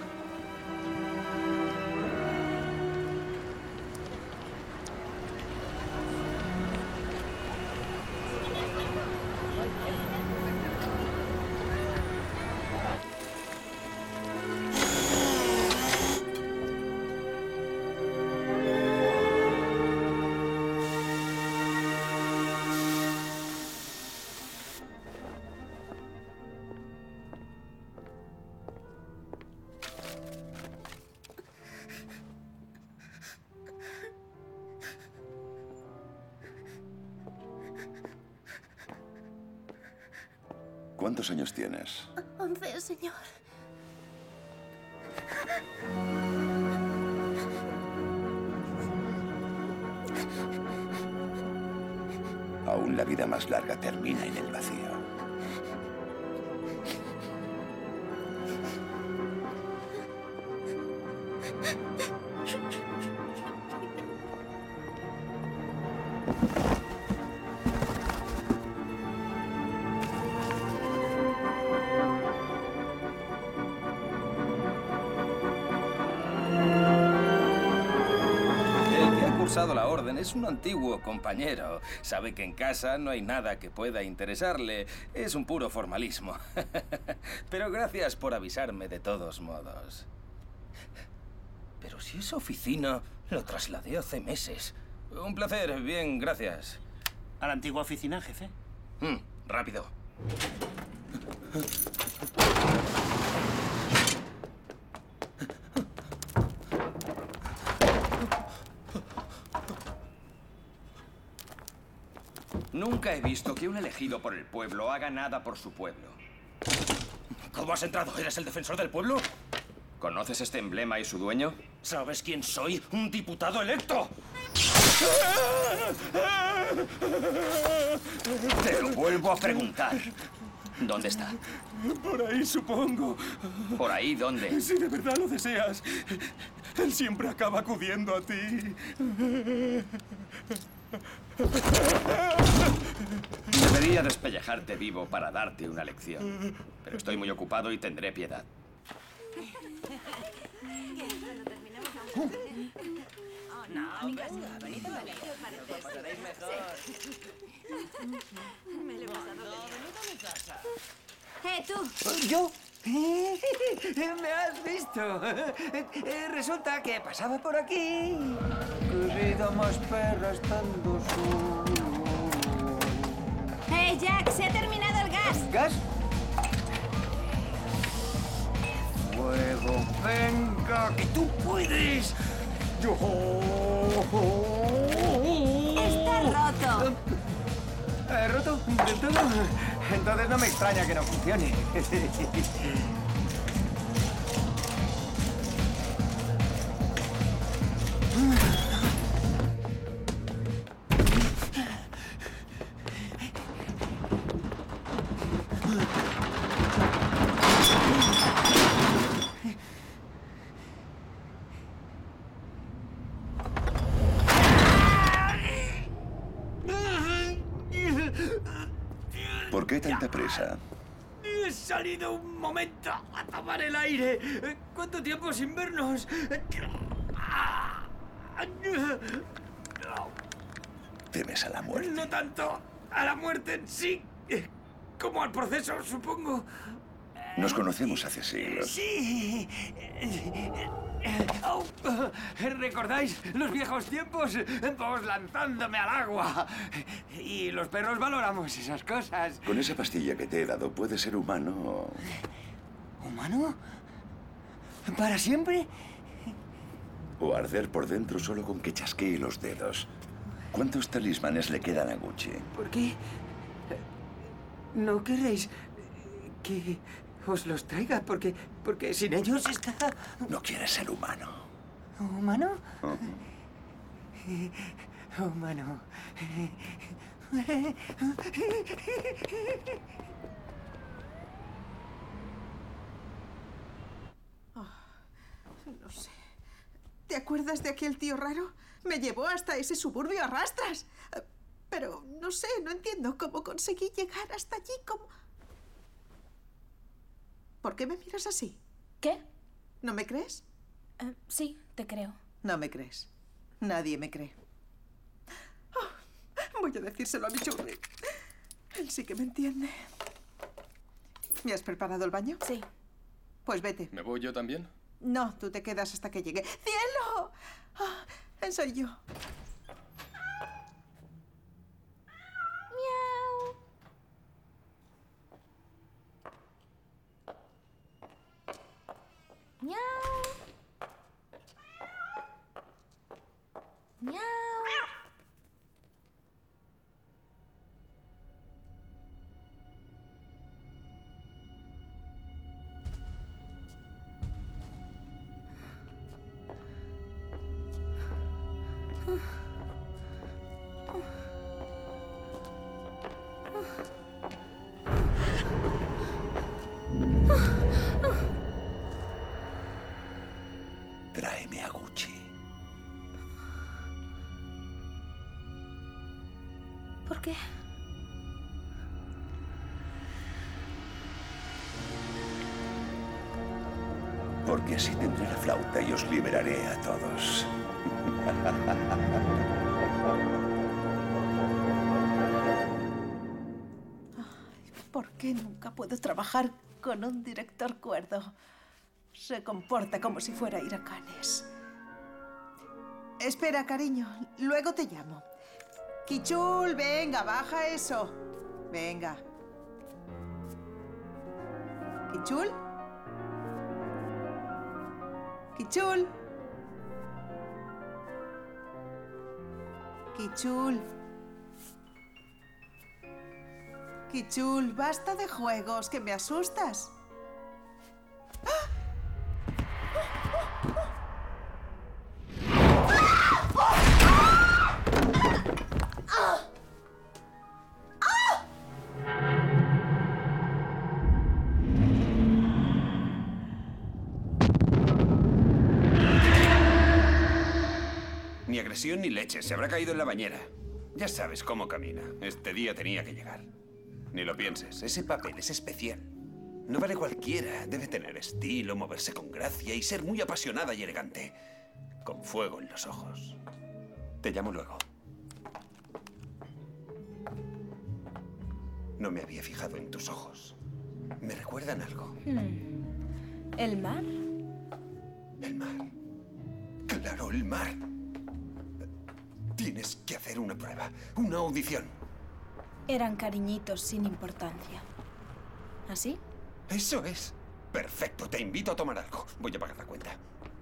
¿Cuántos años tienes? 11, señor. Aún la vida más larga termina en el vacío. La orden es un antiguo compañero. Sabe que en casa no hay nada que pueda interesarle. Es un puro formalismo. Pero gracias por avisarme de todos modos. Pero si esa oficina lo trasladé hace meses. Un placer, bien, gracias. ¿A la antigua oficina, jefe? Rápido. Nunca he visto que un elegido por el pueblo haga nada por su pueblo. ¿Cómo has entrado? ¿Eres el defensor del pueblo? ¿Conoces este emblema y su dueño? ¿Sabes quién soy? ¡Un diputado electo! Te lo vuelvo a preguntar. ¿Dónde está? Por ahí, supongo. ¿Por ahí dónde? Si de verdad lo deseas, él siempre acaba acudiendo a ti. Debería despellejarte vivo para darte una lección. Pero estoy muy ocupado y tendré piedad. No, venga, venid mejor. Me lo he pasado venid a mi casa. tú! ¿Yo? ¿Me has visto? Resulta que pasaba por aquí. Querida más perra estando solo. Jack! ¡Se ha terminado el gas! ¿Gas? Fuego, venga, que tú puedes. Yo. ¡Está roto! ¿Roto? ¿Del todo? Entonces no me extraña que no funcione. ¿Por qué tanta presa? He salido un momento a tomar el aire. ¿Cuánto tiempo sin vernos? ¿Temes a la muerte? No tanto a la muerte en sí, como al proceso, supongo. Nos conocemos hace siglos. Sí. ¿Recordáis los viejos tiempos? Vos lanzándome al agua. Y los perros valoramos esas cosas. Con esa pastilla que te he dado, puedes ser humano o... ¿Humano? ¿Para siempre? O arder por dentro solo con que chasquee los dedos. ¿Cuántos talismanes le quedan a Gucci? ¿Por qué? ¿No queréis que os los traiga? Porque sin ellos está... No quieres ser humano. ¿Humano? Humano. No sé. ¿Te acuerdas de aquel tío raro? Me llevó hasta ese suburbio a rastras. Pero no sé, no entiendo cómo conseguí llegar hasta allí. ¿Por qué me miras así? ¿Qué? ¿No me crees? Sí, te creo. No me crees. Nadie me cree. Voy a decírselo a mi churri. Él sí que me entiende. ¿Me has preparado el baño? Sí. Pues vete. ¿Me voy yo también? No, tú te quedas hasta que llegue. ¡Cielo! Soy yo. Miau. Miau. Miau. Tráeme a Gucci. ¿Por qué? Porque así tendré la flauta y os liberaré a todos. ¿Por qué nunca puedo trabajar con un director cuerdo? Se comporta como si fuera a ir a Cannes. Espera, cariño. Luego te llamo. Kichul, venga, baja eso. Venga. ¿Kichul? ¿Kichul? ¿Kichul? Kichul, basta de juegos, que me asustas. Ni agresión ni leche. Se habrá caído en la bañera. Ya sabes cómo camina. Este día tenía que llegar. Ni lo pienses. Ese papel es especial. No vale cualquiera. Debe tener estilo, moverse con gracia y ser muy apasionada y elegante. Con fuego en los ojos. Te llamo luego. No me había fijado en tus ojos. ¿Me recuerdan algo? ¿El mar? El mar. Claro, el mar. Tienes que hacer una prueba, una audición. Eran cariñitos sin importancia. ¿Así? Eso es. Perfecto, te invito a tomar algo. Voy a pagar la cuenta.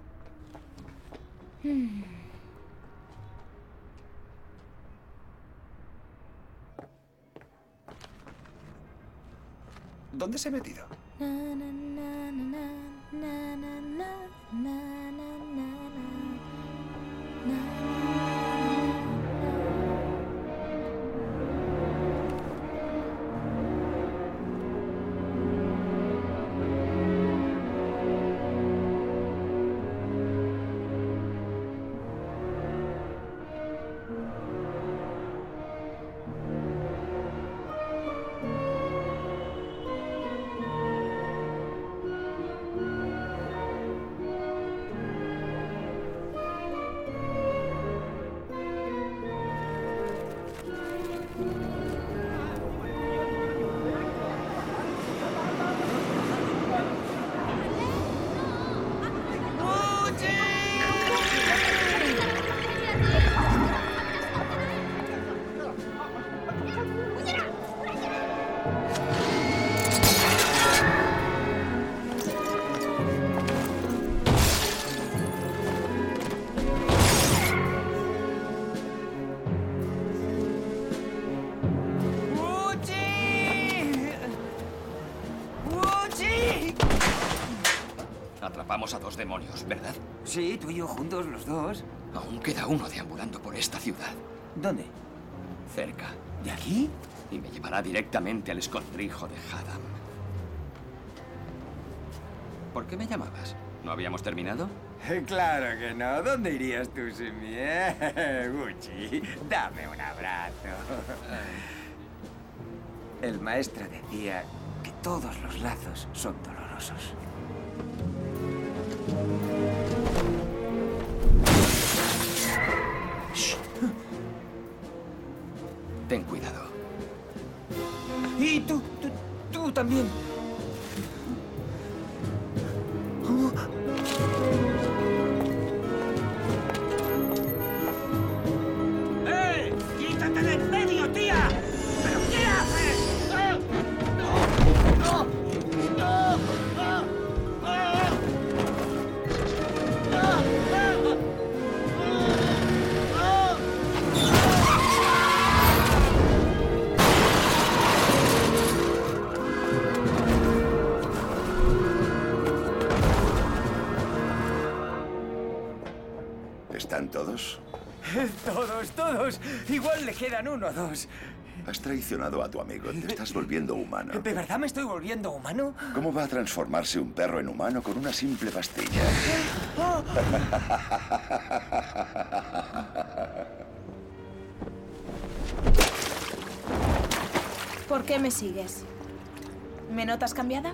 ¿Dónde se ha metido? Atrapamos a 2 demonios, ¿verdad? Sí, tú y yo juntos, los dos. Aún queda uno deambulando por esta ciudad. ¿Dónde? Cerca. ¿De aquí? Y me llevará directamente al escondrijo de Haddam. ¿Por qué me llamabas? ¿No habíamos terminado? Claro que no. ¿Dónde irías tú sin mí, Gucci, dame un abrazo. El maestro decía que todos los lazos son dolorosos. Shh. Ten cuidado. Y tú también. ¡Eh! ¡Quítate de en medio, tía! ¿Pero qué haces? ¿Están todos? Todos. Igual le quedan 1 o 2. Has traicionado a tu amigo. Te estás volviendo humano. ¿De verdad me estoy volviendo humano? ¿Cómo va a transformarse un perro en humano con una simple pastilla? ¿Por qué me sigues? ¿Me notas cambiada?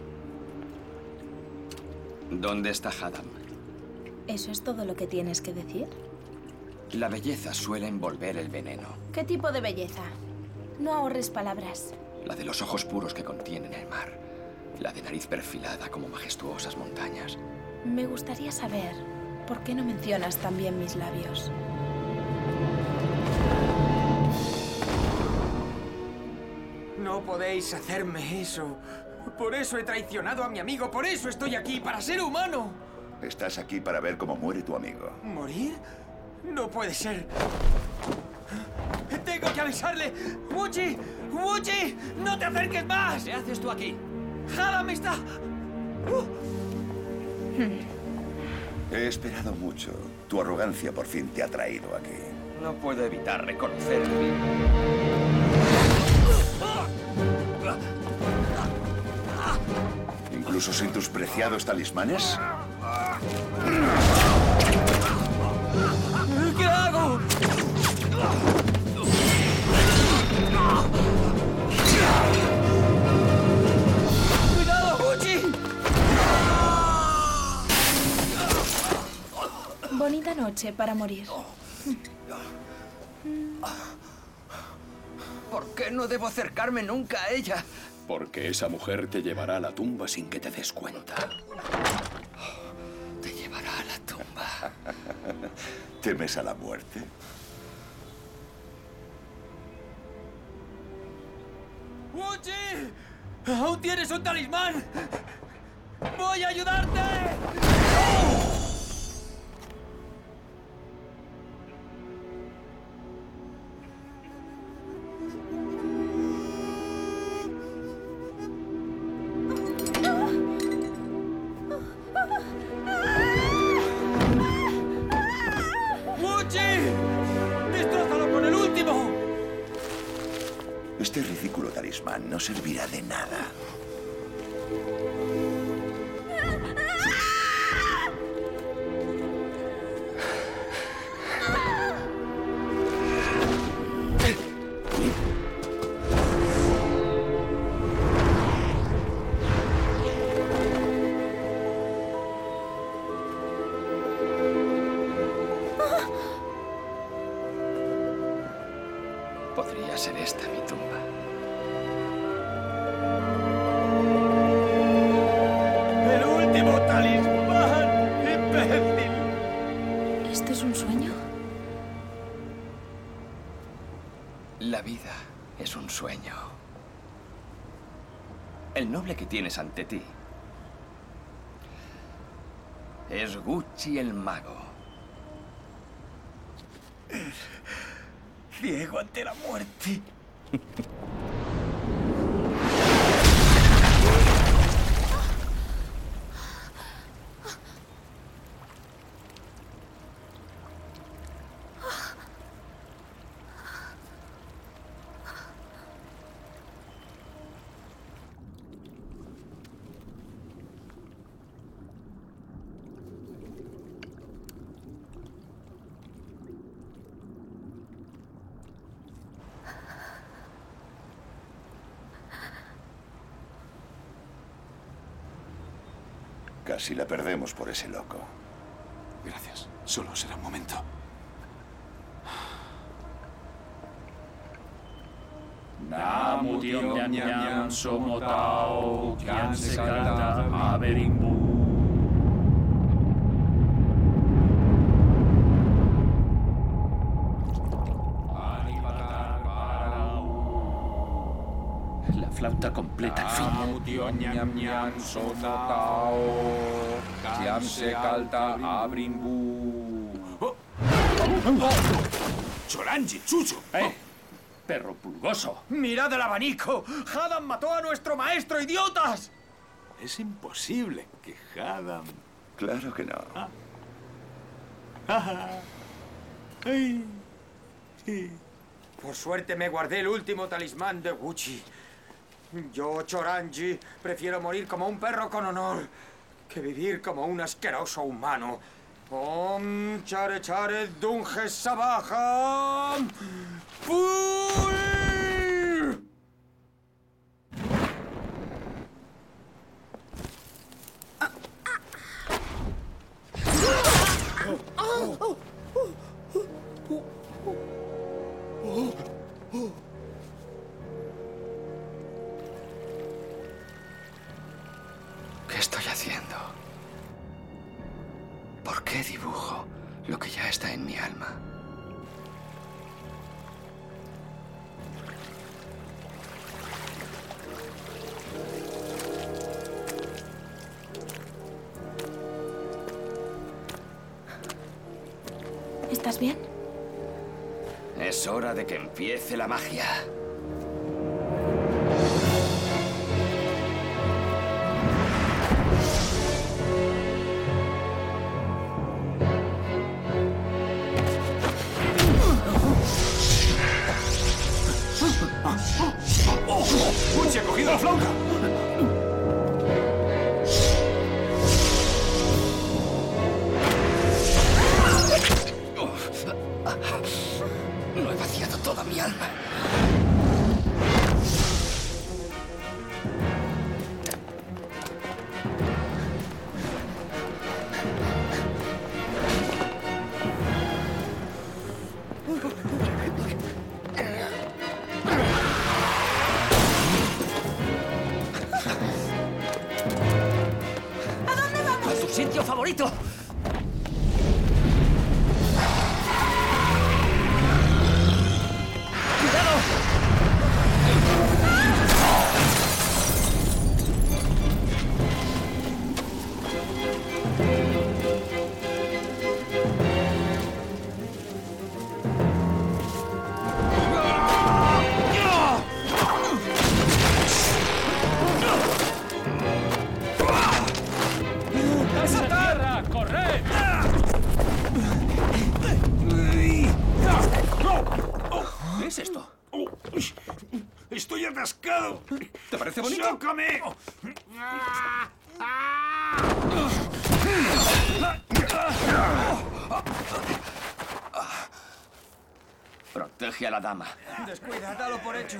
¿Dónde está Haddam? ¿Eso es todo lo que tienes que decir? La belleza suele envolver el veneno. ¿Qué tipo de belleza? No ahorres palabras. La de los ojos puros que contienen el mar. La de nariz perfilada como majestuosas montañas. Me gustaría saber por qué no mencionas también mis labios. No podéis hacerme eso. Por eso he traicionado a mi amigo. Por eso estoy aquí, para ser humano. Estás aquí para ver cómo muere tu amigo. ¿Morir? No puede ser. ¡Tengo que avisarle! ¡Gucci! ¡Wuchi! ¡No te acerques más! ¿Qué haces tú aquí? ¡Hadam está! He esperado mucho. Tu arrogancia por fin te ha traído aquí. No puedo evitar reconocerme. ¿Incluso sin tus preciados talismanes? ¿Qué hago? ¡Cuidado, Wuchi! Bonita noche para morir. ¿Por qué no debo acercarme nunca a ella? Porque esa mujer te llevará a la tumba sin que te des cuenta. Te llevará a la tumba. ¿Temes a la muerte? ¡Wuchi! ¡Aún tienes un talismán! ¡Voy a ayudarte! Este ridículo talismán no servirá de nada. Podría ser esta mi tumba. ¡El último talismán! ¡Imbécil! ¿Esto es un sueño? La vida es un sueño. El noble que tienes ante ti es Wuchi el mago. Ciego ante la muerte. Casi la perdemos por ese loco. Gracias. Solo será un momento. Namu Diom Nyam Nyam Somotao Kyan Sekata Averimbu. La flauta completa al fin. ¡Choranji, Chucho! ¡Perro pulgoso! ¡Mirad el abanico! ¡Hadam mató a nuestro maestro, idiotas! Es imposible que Hadam... Claro que no. Por suerte me guardé el último talismán de Wuchi. Yo, Choranji, prefiero morir como un perro con honor que vivir como un asqueroso humano. Om Chare Chare Dunge Sabaja. ¡Fui! ¿Qué estoy haciendo? ¿Por qué dibujo lo que ya está en mi alma? ¿Estás bien? Es hora de que empiece la magia. ¡Gucci ha cogido la flauta! No he vaciado toda mi alma. ¿A dónde vamos? ¡A tu sitio favorito! ¡Esa tierra! ¡Corred! ¿Qué es esto? ¡Estoy atascado! ¿Te parece bonito? ¡Sócame! Protege a la dama. Descuida, dalo por hecho.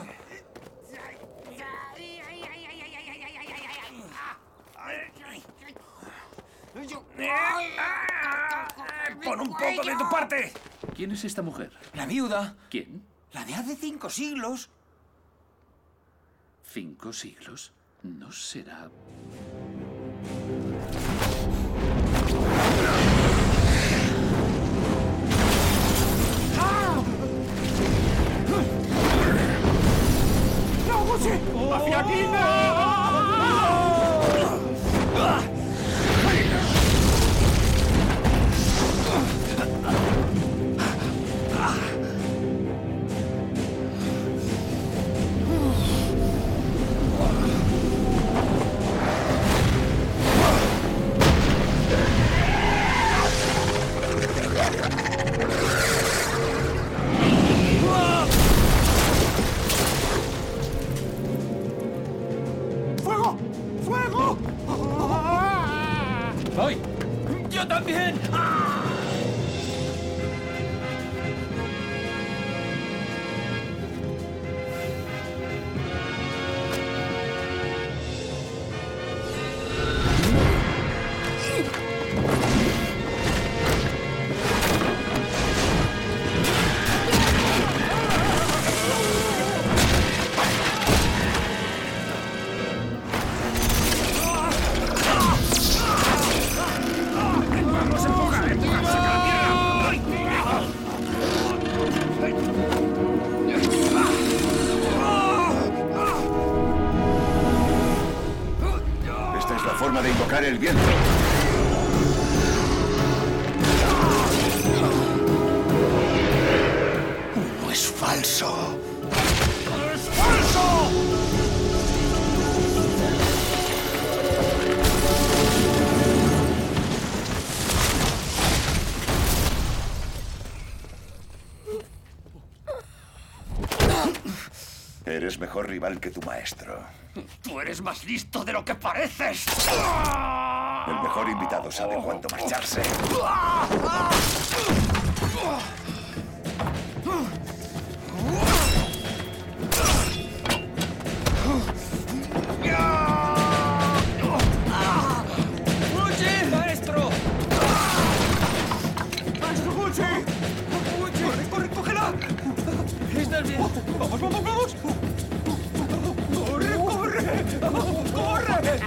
¡Pon un poco de tu parte! ¿Quién es esta mujer? La viuda. ¿Quién? La de hace 5 siglos. 5 siglos. ¿No será...? ¡No, Gucci! ¡Hacia aquí! ¡Fuego! ¡Fuego! ¡Voy! ¡Yo también! ¡Vamos, empuja! ¡Empuja! ¡Saca la tierra! Esta es la forma de invocar el viento. ¡No es falso! ¡Es falso! Eres mejor rival que tu maestro. ¡Tú eres más listo de lo que pareces! El mejor invitado sabe cuándo marcharse. ¡Gucci! ¡Maestro! ¡Maestro Gucci! ¡Gucci! ¡Corre, cógela! ¿Estás bien? ¡Vamos, vamos, vamos! ¡Corre, corre! ¡Corre!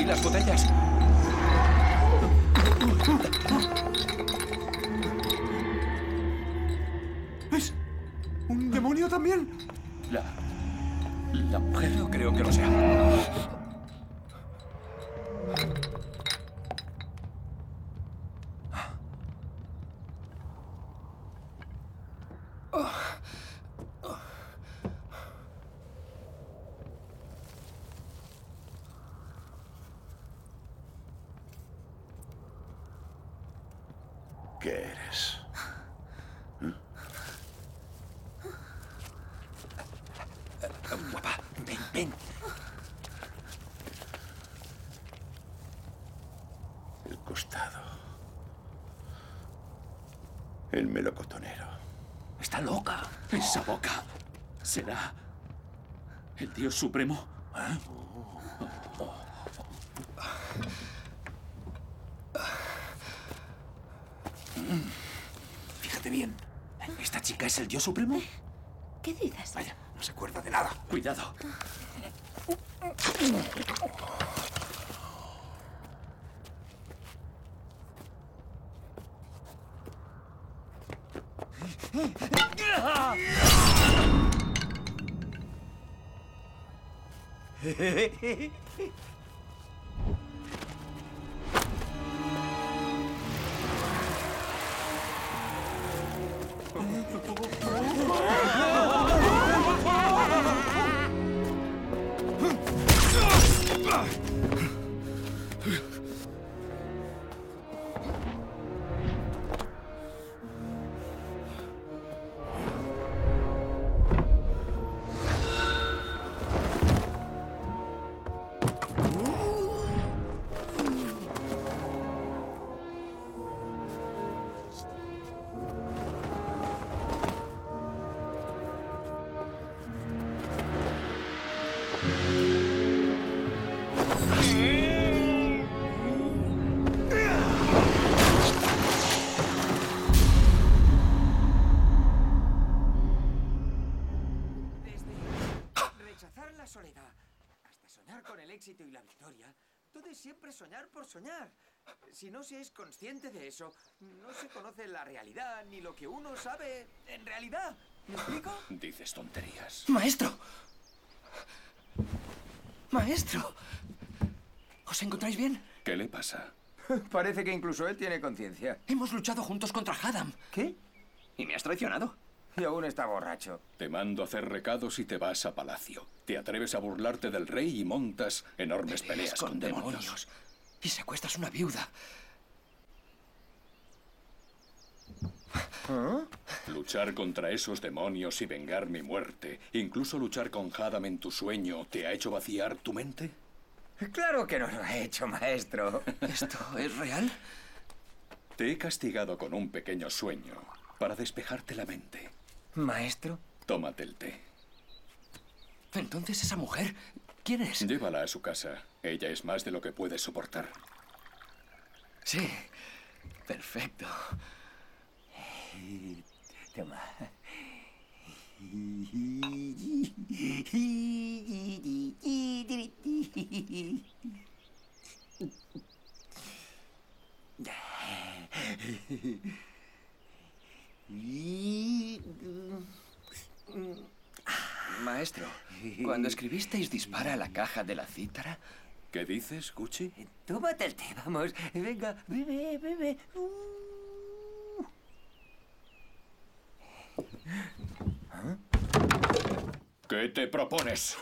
¿Y las botellas? ¿Es un demonio también? La mujer no creo que lo sea. ¿Qué eres? Guapa, ven, ven. El costado. El melocotonero. Está loca. Esa boca. ¿Será el Dios Supremo? ¿Eh? Fíjate bien. ¿Esta chica es el Dios Supremo? ¿Qué dices? Vaya, no se acuerda de nada. Cuidado. Rechazar la soledad hasta soñar con el éxito y la victoria, todo es siempre soñar por soñar. Si no se es consciente de eso, no se conoce la realidad ni lo que uno sabe en realidad. ¿Me explico? Dices tonterías. ¡Maestro! ¡Maestro! ¿Os encontráis bien? ¿Qué le pasa? Parece que incluso él tiene conciencia. Hemos luchado juntos contra Haddam. ¿Qué? ¿Y me has traicionado? Y aún está borracho. Te mando a hacer recados y te vas a palacio. Te atreves a burlarte del rey y montas enormes peleas con demonios. Y secuestras una viuda. ¿Ah? Luchar contra esos demonios y vengar mi muerte, incluso luchar con Haddam en tu sueño, ¿te ha hecho vaciar tu mente? Claro que no lo ha hecho, maestro. ¿Esto es real? Te he castigado con un pequeño sueño para despejarte la mente. ¿Maestro? Tómate el té. Entonces, ¿esa mujer quién es? Llévala a su casa. Ella es más de lo que puedes soportar. Sí. Perfecto. Toma. Maestro, cuando escribisteis dispara a la caja de la cítara... ¿Qué dices, Gucci? Tómate el té, vamos. Venga, bebe, bebe. ¿Qué te propones?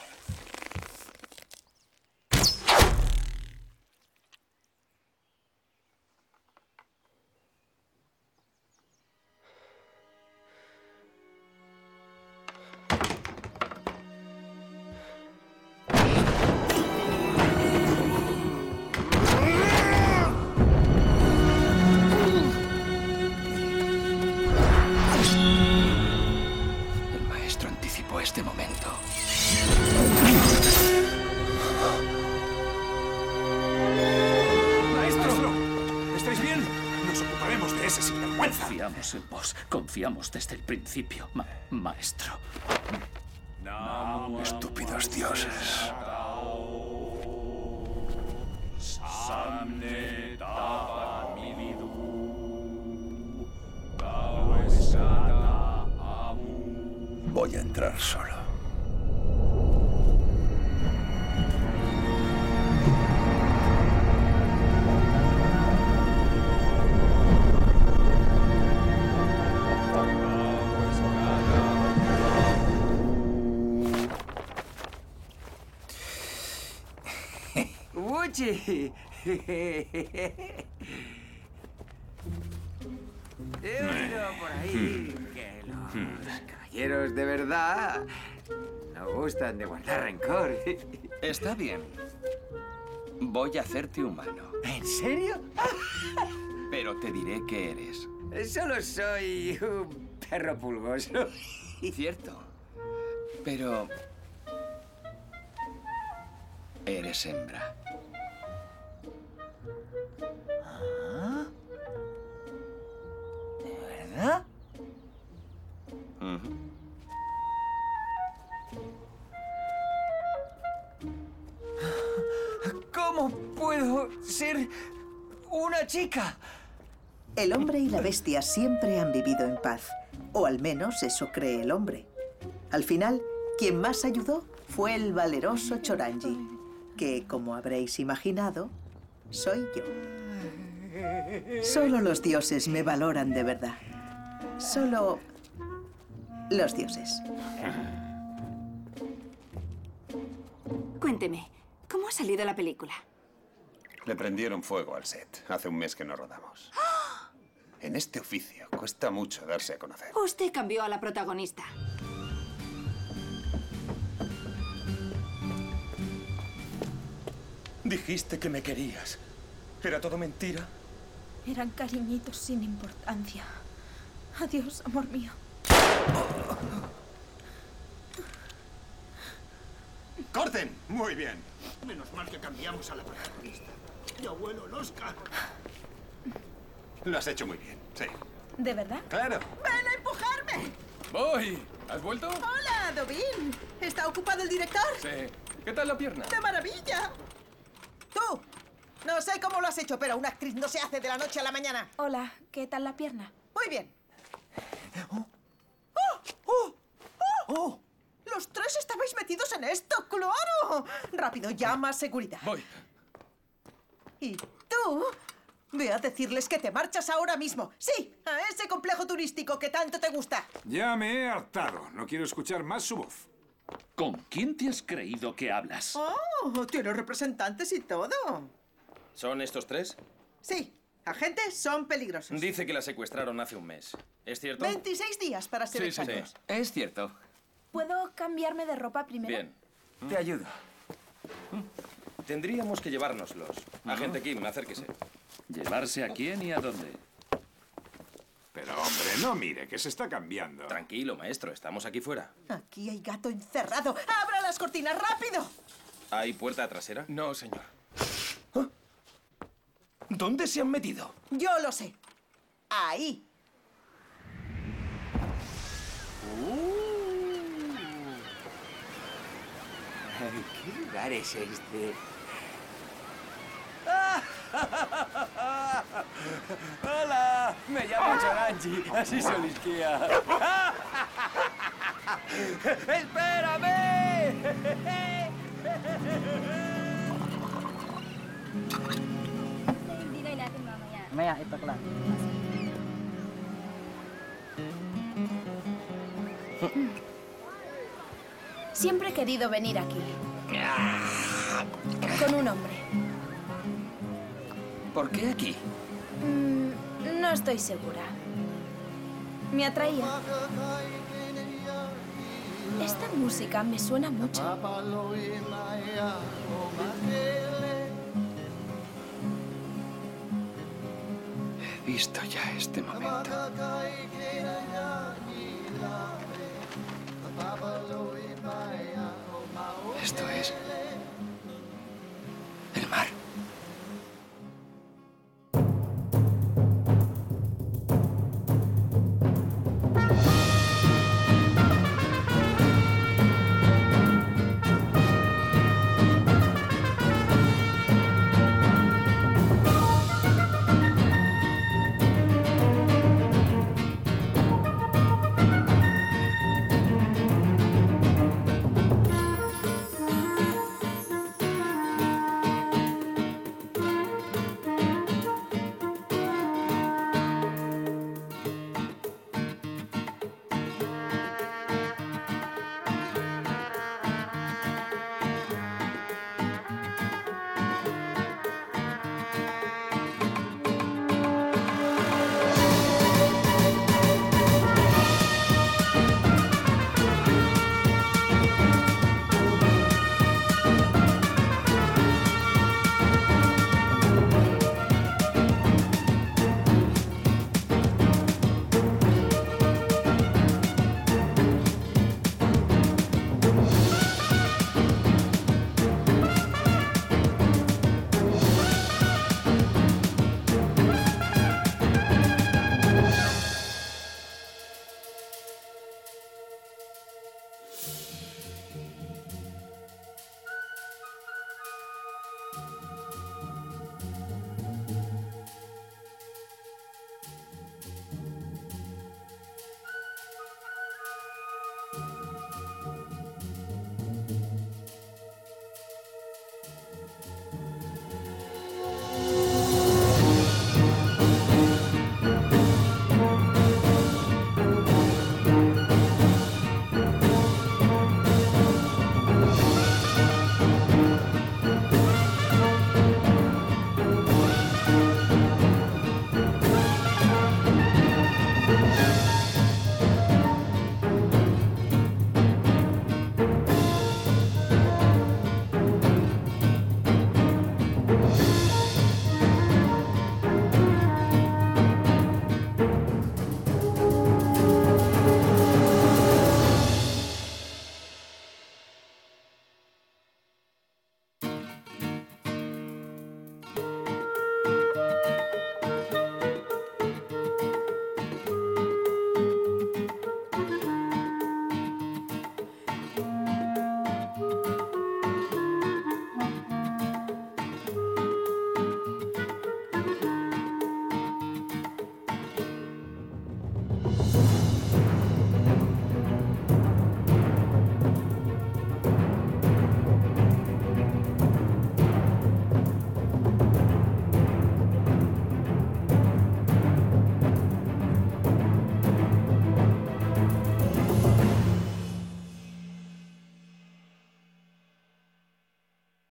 Este momento. ¡Maestro! ¿Estáis bien? Nos ocuparemos de ese sinvergüenza. Confiamos en vos. Confiamos desde el principio, maestro. Estúpidos dioses. voy a entrar solo. ¡Wuchi! He oído por ahí que los caballeros de verdad no gustan de guardar rencor. Está bien. Voy a hacerte humano. ¿En serio? Pero te diré qué eres. Solo soy un perro pulgoso. Cierto. Pero... eres hembra. ¿Ah? ¿De verdad? ¿Cómo puedo ser una chica? El hombre y la bestia siempre han vivido en paz. O al menos eso cree el hombre. Al final, quien más ayudó fue el valeroso Chorangi, que, como habréis imaginado, soy yo. Solo los dioses me valoran de verdad. Solo los dioses. Cuénteme, ¿cómo ha salido la película? Le prendieron fuego al set. Hace un mes que no rodamos. En este oficio cuesta mucho darse a conocer. Usted cambió a la protagonista. Dijiste que me querías. ¿Era todo mentira? Eran cariñitos sin importancia. Adiós, amor mío. ¡Corten! Muy bien. Menos mal que cambiamos a la protagonista. Mi abuelo, el Oscar. Lo has hecho muy bien, sí. ¿De verdad? ¡Claro! ¡Ven a empujarme! ¡Voy! ¿Has vuelto? ¡Hola, Dobin! ¿Está ocupado el director? Sí. ¿Qué tal la pierna? ¡De maravilla! ¡Tú! No sé cómo lo has hecho, pero una actriz no se hace de la noche a la mañana. Hola, ¿qué tal la pierna? Muy bien. ¡Oh! ¡Los tres estabais metidos en esto! ¡Claro! Rápido, llama a seguridad. Voy. ¿Y tú? Ve a decirles que te marchas ahora mismo. Sí, a ese complejo turístico que tanto te gusta. Ya me he hartado. No quiero escuchar más su voz. ¿Con quién te has creído que hablas? Oh, tiene representantes y todo. ¿Son estos tres? Sí, agentes son peligrosos. Dice que la secuestraron hace un mes. ¿Es cierto? 26 días para ser exactos. Sí, es cierto. ¿Puedo cambiarme de ropa primero? Bien. Te ayudo. Tendríamos que llevárnoslos. Agente Kim, acérquese. ¿Llevarse a quién y a dónde? Pero, hombre, no mire, que se está cambiando. Tranquilo, maestro. Estamos aquí fuera. Aquí hay gato encerrado. ¡Abra las cortinas, rápido! ¿Hay puerta trasera? No, señor. ¿Dónde se han metido? Yo lo sé. Ahí. ¿Qué lugar es este? ¡Hola! Me llamo Chorangi. Así se olisquea. ¡Espérame! Siempre he querido venir aquí. Con un hombre. ¿Por qué aquí? No estoy segura. Me atraía. Esta música me suena mucho. He visto ya este momento. Esto es el mar. ¡Hey!